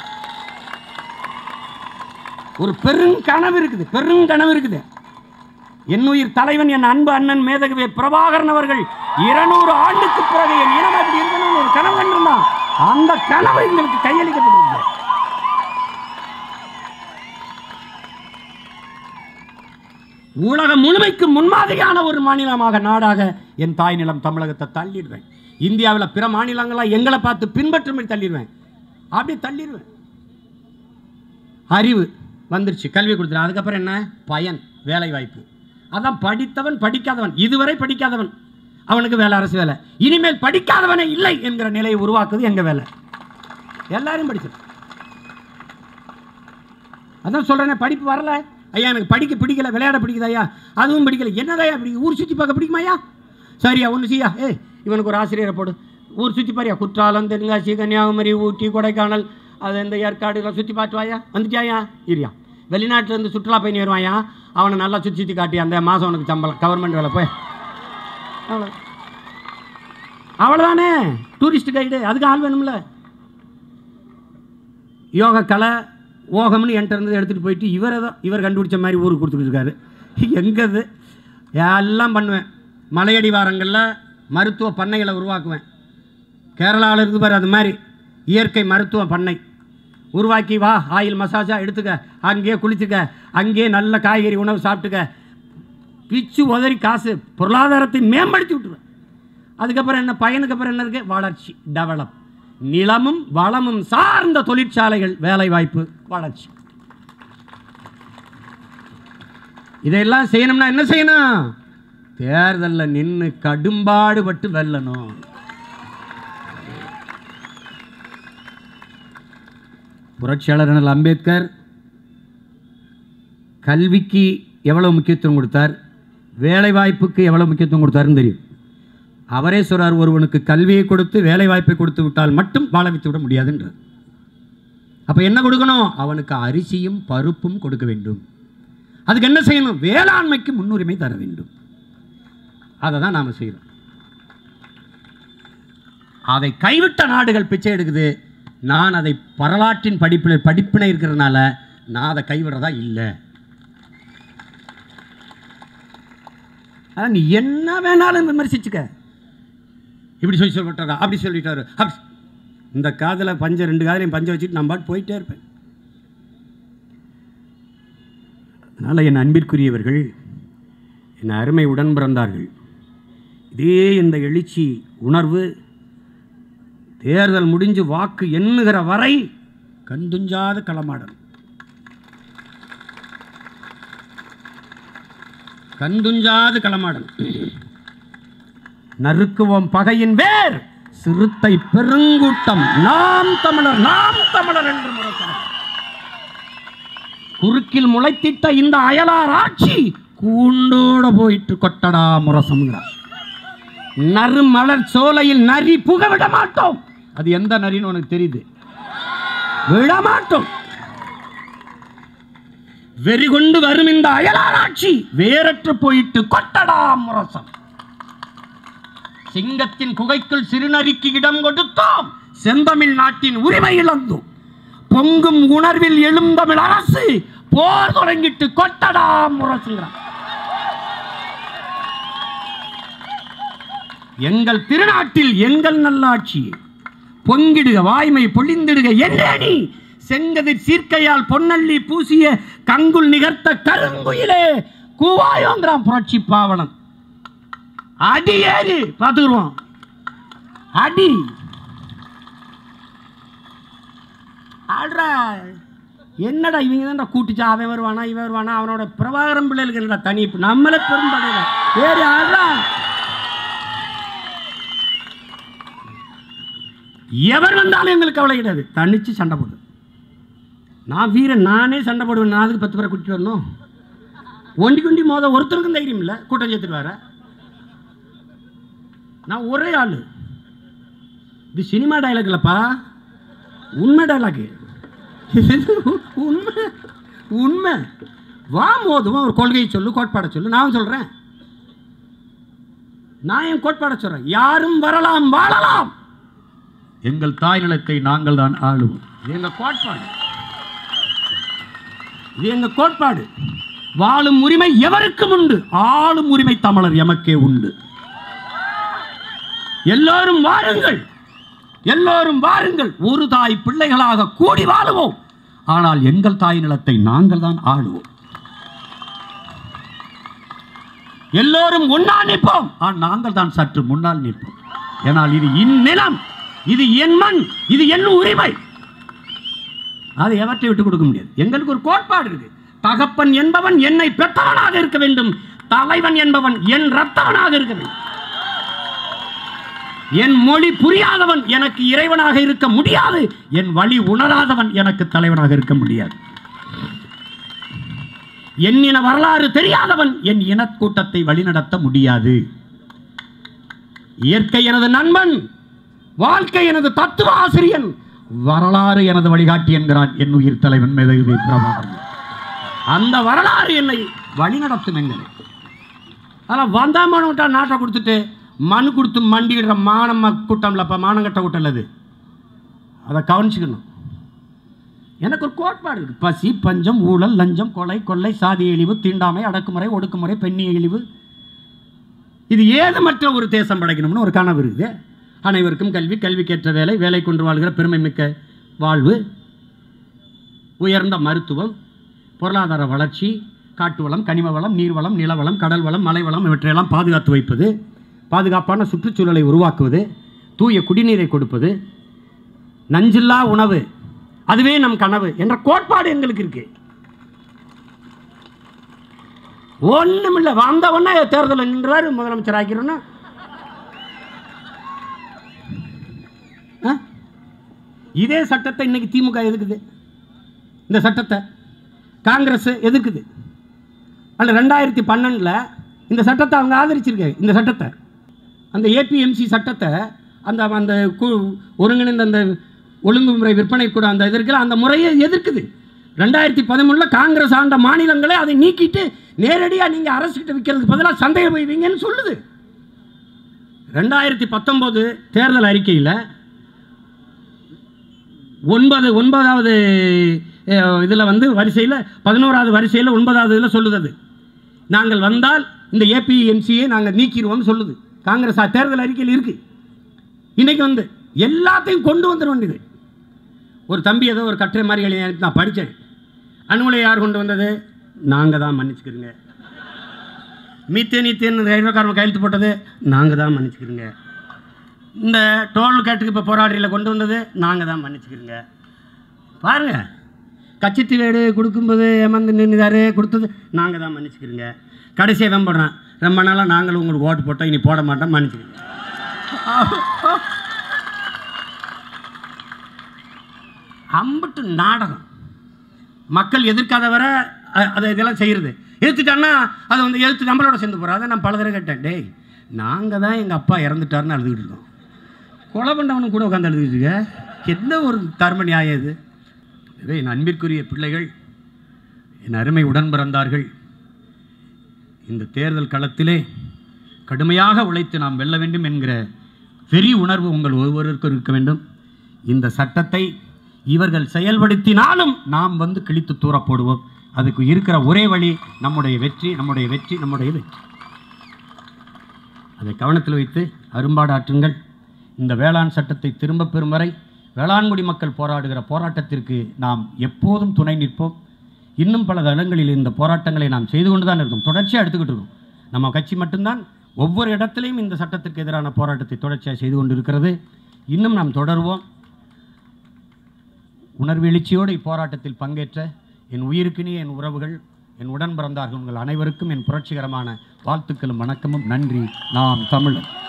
ஒரு பெருங்கனவு இருக்குது, பெருங்கனவு இருக்குது. என்னுயிர் தலைவன் என் அன்பு அண்ணன் மேதகவி பிரபாகரன் அவர்கள் 200 ஆண்டுக்கு பிறகு என் இனம் எப்படி இருக்கணும்னு ஒரு கனவு கண்டிருந்தான். அந்த கனவு எங்களுக்கு கையளிக்கப்பட்டிருக்கு. உலகம் முழுமைக்கு முன்மாதிரியான ஒரு மாநிலமாக, நாடாக என் தாய் நிலம் தமிழகத்தை தள்ளிடுவேன். இந்தியாவில் பிற மாநிலங்களாக எங்களை பார்த்து பின்பற்றும்படி தள்ளிடுவேன், அப்படி தள்ளிடுவேன். அறிவு வந்துருச்சு, கல்வி கொடுத்துருவேன். அதுக்கப்புறம் என்ன? பயன், வேலை வாய்ப்பு. அதான் படித்தவன் படிக்காதவன், இதுவரை படிக்காதவன் அவனுக்கு வேலை, அரசு வேலை. இனிமேல் படிக்காதவனே இல்லை என்கிற நிலையை உருவாக்குவது எங்க வேலை. எல்லாரும் படிச்சு. அதான் சொல்றேனே, படிப்பு வரல ஐயா, எனக்கு படிக்க பிடிக்கல, விளையாட பிடிக்குது ஐயா, அதுவும் பிடிக்கல. என்னதையா பிடிக்கும்? ஊர் சுற்றி பார்க்க பிடிக்குமாயா? சரியா, ஒன்று செய்யா, இவனுக்கு ஒரு ஆசிரியரை போடு, ஊர் சுற்றி பாரியா, குற்றாலம், தென்காசி, கன்னியாகுமரி, ஊட்டி, கொடைக்கானல், அது இந்த ஏற்காடு எல்லாம் சுற்றி பார்த்துவாயா, வந்துட்டியாயா? இரியா, வெளிநாட்டிலேருந்து சுற்றுலா பயணி வருவாயா, அவனை நல்லா சுற்றி சுற்றி காட்டி அந்த மாதம் அவனுக்கு சம்பளம், கவர்மெண்ட் வேலை போய், அவ்வளோ அவ்வளோதானே. டூரிஸ்ட் கைடு, அதுக்கு ஆள் வேணும்ல. யோக கலை, ஓகம்னு என்கிட்ட இருந்தது எடுத்துகிட்டு போயிட்டு இவர் கண்டுபிடிச்ச மாதிரி ஊருக்கு கொடுத்துட்டு இருக்காரு. எங்கது எல்லாம் பண்ணுவேன். மலையடிவாரங்களில் மருத்துவ பண்ணைகளை உருவாக்குவேன். கேரளாவில் இருந்து பாரு, அது மாதிரி இயற்கை மருத்துவ பண்ணை உருவாக்கி வா, ஆயில் மசாஜாக எடுத்துக்க, அங்கேயே குளிச்சுக்க, அங்கேயே நல்ல காய்கறி உணவு சாப்பிட்டுக்க, பிச்சு உதறி காசு பொருளாதாரத்தை மேம்படுத்தி விட்டுருவேன். அதுக்கப்புறம் என்ன பையனுக்கு அப்புறம் என்ன இருக்குது? வளர்ச்சி, டெவலப். நிலமும் வளமும் சார்ந்த தொழிற்சாலைகள், வேலைவாய்ப்பு, வளர்ச்சி. இதெல்லாம் செய்யணும்னா என்ன செய்யணும்? தேர்தலில் நின்று கடும்பாடுபட்டு வெல்லணும். புரட்சியாளர் அண்ணல் அம்பேத்கர் கல்விக்கு எவ்வளவு முக்கியத்துவம் கொடுத்தார், வேலைவாய்ப்புக்கு எவ்வளவு முக்கியத்துவம் கொடுத்தாருன்னு தெரியும். அவரே சொல்றார், ஒருவனுக்கு கல்வியை கொடுத்து வேலைவாய்ப்பை கொடுத்து விட்டால் மட்டும் வாழ வைத்து விட முடியாதுன்றார். அப்போ என்ன கொடுக்கணும்? அவனுக்கு அரிசியும் பருப்பும் கொடுக்க வேண்டும். அதுக்கு என்ன செய்யணும்? வேளாண்மைக்கு முன்னுரிமை தர வேண்டும். அதை தான் நாம் செய்யணும். அதை கைவிட்ட நாடுகள் பிச்சை எடுக்குது. நான் அதை வரலாற்றின் படிப்பினை இருக்கிறதுனால நான் அதை கைவிடுறதா இல்லை. நீ என்ன வேணாலும் விமர்சிச்சுக்க. இப்படி சொல்லிட்டாரா, அப்படி சொல்லிட்டாரு, இந்த காதில் பஞ்சை, 2 காதலையும் பஞ்சை வச்சுட்டு நான் பாட்டு போயிட்டே இருப்பேன். அதனால் என் அன்பிற்குரியவர்கள், என் அருமை உடன் பிறந்தார்கள், இதே இந்த எழுச்சி உணர்வு தேர்தல் முடிஞ்சு வாக்கு எண்ணுகிற வரை கண்டுஞ்சாத களமாடல், கண்டுஞ்சாது களமாடல். நறுக்குவோம் பகையின் வேர், சிறுத்தை பெருங்கூட்டம், நாம் தமிழர், நாம் தமிழர் என்று முழக்கம். குறுக்கில் முளைத்திட்ட இந்த அயலார் ஆட்சி கூண்டோட போயிட்டு கொட்டடா முரசம்ங்கிறார். நறுமலர் சோலையில் நரி புக விட மாட்டோம். அது எந்த நரின்னு உனக்கு தெரியுது? விடமாட்டோம். வெறி கொண்டு வரும் இந்த அயலார் ஆட்சி வேறற்று போயிட்டு கொட்டடா முரசம். சிங்கத்தின் குகைக்குள் சிறுநரிக்கு இடம் கொடுத்தோம், செந்தமிழ் நாட்டின் உரிமை இழந்தோம். பொங்கும் உணர்வில் எழுந்தமிழ் அரசு போர் தொடங்கிட்டு கொட்டடா முரசுகிறார். எங்கள் திருநாட்டில் எங்கள் நல்லாட்சி பொங்கிடுக, வாய்மை பொழிந்திடுக என்றேனி செங்கதிர் சீர்க்கையால் பொன்னள்ளி பூசிய கங்குல் நிகர்த்த கருங்குயிலே கூவாயோங்கிறான் புரட்சி பாவலன். அடி ஏறி பார்த்துக்குருவோம். அடி ஆடுறா. என்னடா இவங்க தான் கூட்டிச்சா, அவன் வருவானா இவன் வருவானா, அவனோட பிரபாகரம் பிள்ளைகளுக்கு என்னடா தனி, நம்மளே பெரும்படையில ஏறி ஆடுறா. எவர் வந்தாலும் எங்களுக்கு கவலை கிடையாது, தனிச்சு சண்டை போடு. நான் வீரன், நானே சண்டை போடுவேன். நான் அதுக்கு 10 பேரை கூட்டிட்டு வரணும். ஒண்டி கொண்டி மோத ஒருத்தருக்கும் தைரியம் இல்லை, கூட்டம் சேர்த்துட்டு வர. நான் ஒரே ஆளு. இது சினிமா டைலாக் இல்லப்பா, உண்மை டைலாக். உண்மை உண்மை. வா மோதுவோம், ஒரு கொள்கையை சொல்லு, கோட்பாடை சொல்லு. நான் சொல்றேன், நான் என் கோட்பாடை சொல்றேன். யாரும் வரலாம், வாழலாம், எங்கள் தாய் நிலத்தை நாங்கள் தான் ஆளுவோம். இது எங்க கோட்பாடு, இது எங்க கோட்பாடு. வாழும் உரிமை எவருக்கும் உண்டு, ஆளும் உரிமை தமிழர் எமக்கே உண்டு. எல்லோரும் வாருங்கள், எல்லோரும் வாருங்கள், ஒரு தாய் பிள்ளைகளாக கூடி வாழுவோம். ஆனால் எங்கள் தாய் நிலத்தை நாங்கள் தான் ஆளுவோம். எல்லோரும் ஒன்னா நிற்போம், நாங்கள் தான் சற்று முன்னால் நிற்போம். ஏனால் இது என் நிலம், இது என் மண், இது என் உரிமை. அதை எவற்றை விட்டு கொடுக்க முடியாது. எங்களுக்கு ஒரு கோட்பாடு இருக்கு. தகப்பன் என்பவன் என்னை பெற்றவனாக இருக்க வேண்டும், தலைவன் என்பவன் என் ரத்தவனாக இருக்க வேண்டும். என் மொழி புரியாதவன் எனக்கு இறைவனாக இருக்க முடியாது, என் வழி உணராதவன் எனக்கு தலைவனாக இருக்க முடியாது. என் இன வரலாறு தெரியாதவன் என் இனக்கூட்டத்தை வழிநடத்த முடியாது. இயற்கை எனது நண்பன், வாழ்க்கை எனது தத்துவ ஆசிரியன், வரலாறு எனது வழிகாட்டி என்கிறான் என் உயிர் தலைவன் மேதகு பிரபாகரன். அந்த வரலாறு என்னை வழிநடத்தும். எங்களை அதெல்லாம் வந்தாமட்டா நாட்டை கொடுத்துட்டு மனு கொடுத்து மண்டிடுற மானம் கூட்டம்லப்பா, மானங்கட்ட கூட்டம் அது. அதை கவனிச்சுக்கணும். எனக்கு ஒரு கோட்பாடு இருக்கு. பசி, பஞ்சம், ஊழல், லஞ்சம், கொலை, கொள்ளை, சாதி இழிவு, தீண்டாமை, அடக்குமுறை, ஒடுக்குமுறை, பெண்ணிய இழிவு, இது ஏதுமற்ற ஒரு தேசம் படைக்கணும்னு ஒரு கனவு இருக்குது. அனைவருக்கும் கல்வி, கல்விக்கேற்ற வேலை, வேலை கொண்டு வாழ்கிற பெருமை மிக்க வாழ்வு, உயர்ந்த மருத்துவம், பொருளாதார வளர்ச்சி, காட்டு வளம், கனிம வளம், நீர்வளம், நிலவளம், கடல் வளம், மலை வளம், இவற்றையெல்லாம் பாதுகாத்து வைப்பது, பாதுகாப்பான சுற்றுச்சூழலை உருவாக்குவது, தூய குடிநீரை கொடுப்பது, நஞ்சில்லா உணவு, அதுவே நம் கனவு என்ற கோட்பாடு எங்களுக்கு இருக்கு. ஒண்ணுமில்லை, வந்த உடனே தேர்தலில் நின்றாரு, முதலமைச்சர் ஆக்கிறோன்னா இதே சட்டத்தை இன்னைக்கு திமுக எதுக்குது? இந்த சட்டத்தை காங்கிரஸ் எதுக்குது? அந்த 2012 இந்த சட்டத்தை அவங்க ஆதரிச்சிருக்காங்க. இந்த சட்டத்தை, அந்த ஏபிஎம்சி சட்டத்தை, அந்த அந்த ஒருங்கிணைந்த அந்த ஒழுங்குமுறை விற்பனை கூட அந்த எதிர்க்கல, அந்த முறையை எதிர்க்குது. 2013 காங்கிரஸ் ஆண்ட மாநிலங்களே அதை நீக்கிட்டு நேரடியாக நீங்கள் அரசுகிட்ட விற்கிறதுக்கு பதிலாக சந்தையை வைவீங்கன்னு சொல்லுது. 2019 தேர்தல் அறிக்கையில் 9வது இதில் வந்து வரிசையில் 11வது வரிசையில் 9வது இதில் சொல்லுது, நாங்கள் வந்தால் இந்த ஏபிஎம்சியை நாங்கள் நீக்கிடுவோம்னு சொல்லுது. காங்கிரஸ் தேர்தல் அறிக்கையில் இருக்குது. இன்றைக்கி வந்து எல்லாத்தையும் கொண்டு வந்துட வேண்டியது. ஒரு தம்பி ஏதோ ஒரு கட்டுரை மாதிரி எழுதி நான் படித்தேன். அணுகுலை யார் கொண்டு வந்தது? நாங்கள் தான், மன்னிச்சுக்கிறோங்க. மீத்தேன் ரயில்வே காரணம் கையெழுத்து போட்டது நாங்கள் தான், மன்னிச்சுக்கிறோங்க. இந்த டோல் கேட்டுக்கு இப்போ போராடியில் கொண்டு வந்தது நாங்கள் தான், மன்னிச்சுக்கிறோங்க. பாருங்கள், கட்சித்து வேடு கொடுக்கும்போது ஏமாந்து நின்றுதாரு கொடுத்தது நாங்கள் தான், மன்னிச்சுக்கிறோங்க. கடைசியாக வெம்படுறேன், ரொம்ப நாளாக நாங்களும் உங்களுக்கு ஓட்டு போட்டோம், இனி போட மாட்டோம், மன்னிச்சுக்கிறோங்க. அம்பிட்டு நாடகம். மக்கள் எதிர்க்காத வர அதை இதெல்லாம் செய்கிறது. எதிர்த்துட்டான்னா அதை வந்து எதிர்த்து நம்மளோட சேர்ந்து போகிறோம். அதை நான் பல தடவை கேட்டேன். டேய், நாங்கள் தான் எங்கள் அப்பா இறந்துட்டாருன்னு அழுதுகிட்டு இருக்கோம், கொலை பண்ணவனும் கூட உட்காந்து அழுதுகிட்டு இருக்க. எந்த ஒரு தர்ம நியாயம் இது? இதே என் அன்பிற்குரிய பிள்ளைகள், என் அருமை உடன் பிறந்தார்கள், இந்த தேர்தல் களத்திலே கடுமையாக உழைத்து நாம் வெல்ல வேண்டும் என்கிற வெறி உணர்வு உங்கள் ஒவ்வொருவருக்கும் இருக்க வேண்டும். இந்த சட்டத்தை இவர்கள் செயல்படுத்தினாலும் நாம் வந்து கிழித்து தூர போடுவோம். அதுக்கு இருக்கிற ஒரே வழி நம்முடைய வெற்றி, நம்முடைய வெற்றி, நம்முடைய வெற்றி. அதை கவனத்தில் வைத்து அரும்பாடாற்றுங்கள். இந்த வேளாண் சட்டத்தை திரும்பப் பெறும் வரை வேளாண்குடி மக்கள் போராடுகிற போராட்டத்திற்கு நாம் எப்போதும் துணை நிற்போம். இன்னும் பல தளங்களில் இந்த போராட்டங்களை நாம் செய்து கொண்டு தான் இருக்கோம், தொடர்ச்சியாக எடுத்துக்கிட்டு இருக்கோம். நம்ம கட்சி மட்டும்தான் ஒவ்வொரு இடத்திலையும் இந்த சட்டத்திற்கு எதிரான போராட்டத்தை தொடர்ச்சியாக செய்து கொண்டு இருக்கிறது. இன்னும் நாம் தொடருவோம். உணர்வெழுச்சியோடு இப்போராட்டத்தில் பங்கேற்ற என் உயிருக்கினிய என் உறவுகள், என் உடன் பிறந்தார்கள், உங்கள் அனைவருக்கும் என் புரட்சிகரமான வாழ்த்துக்களும் வணக்கமும். நன்றி. நாம் தமிழர்.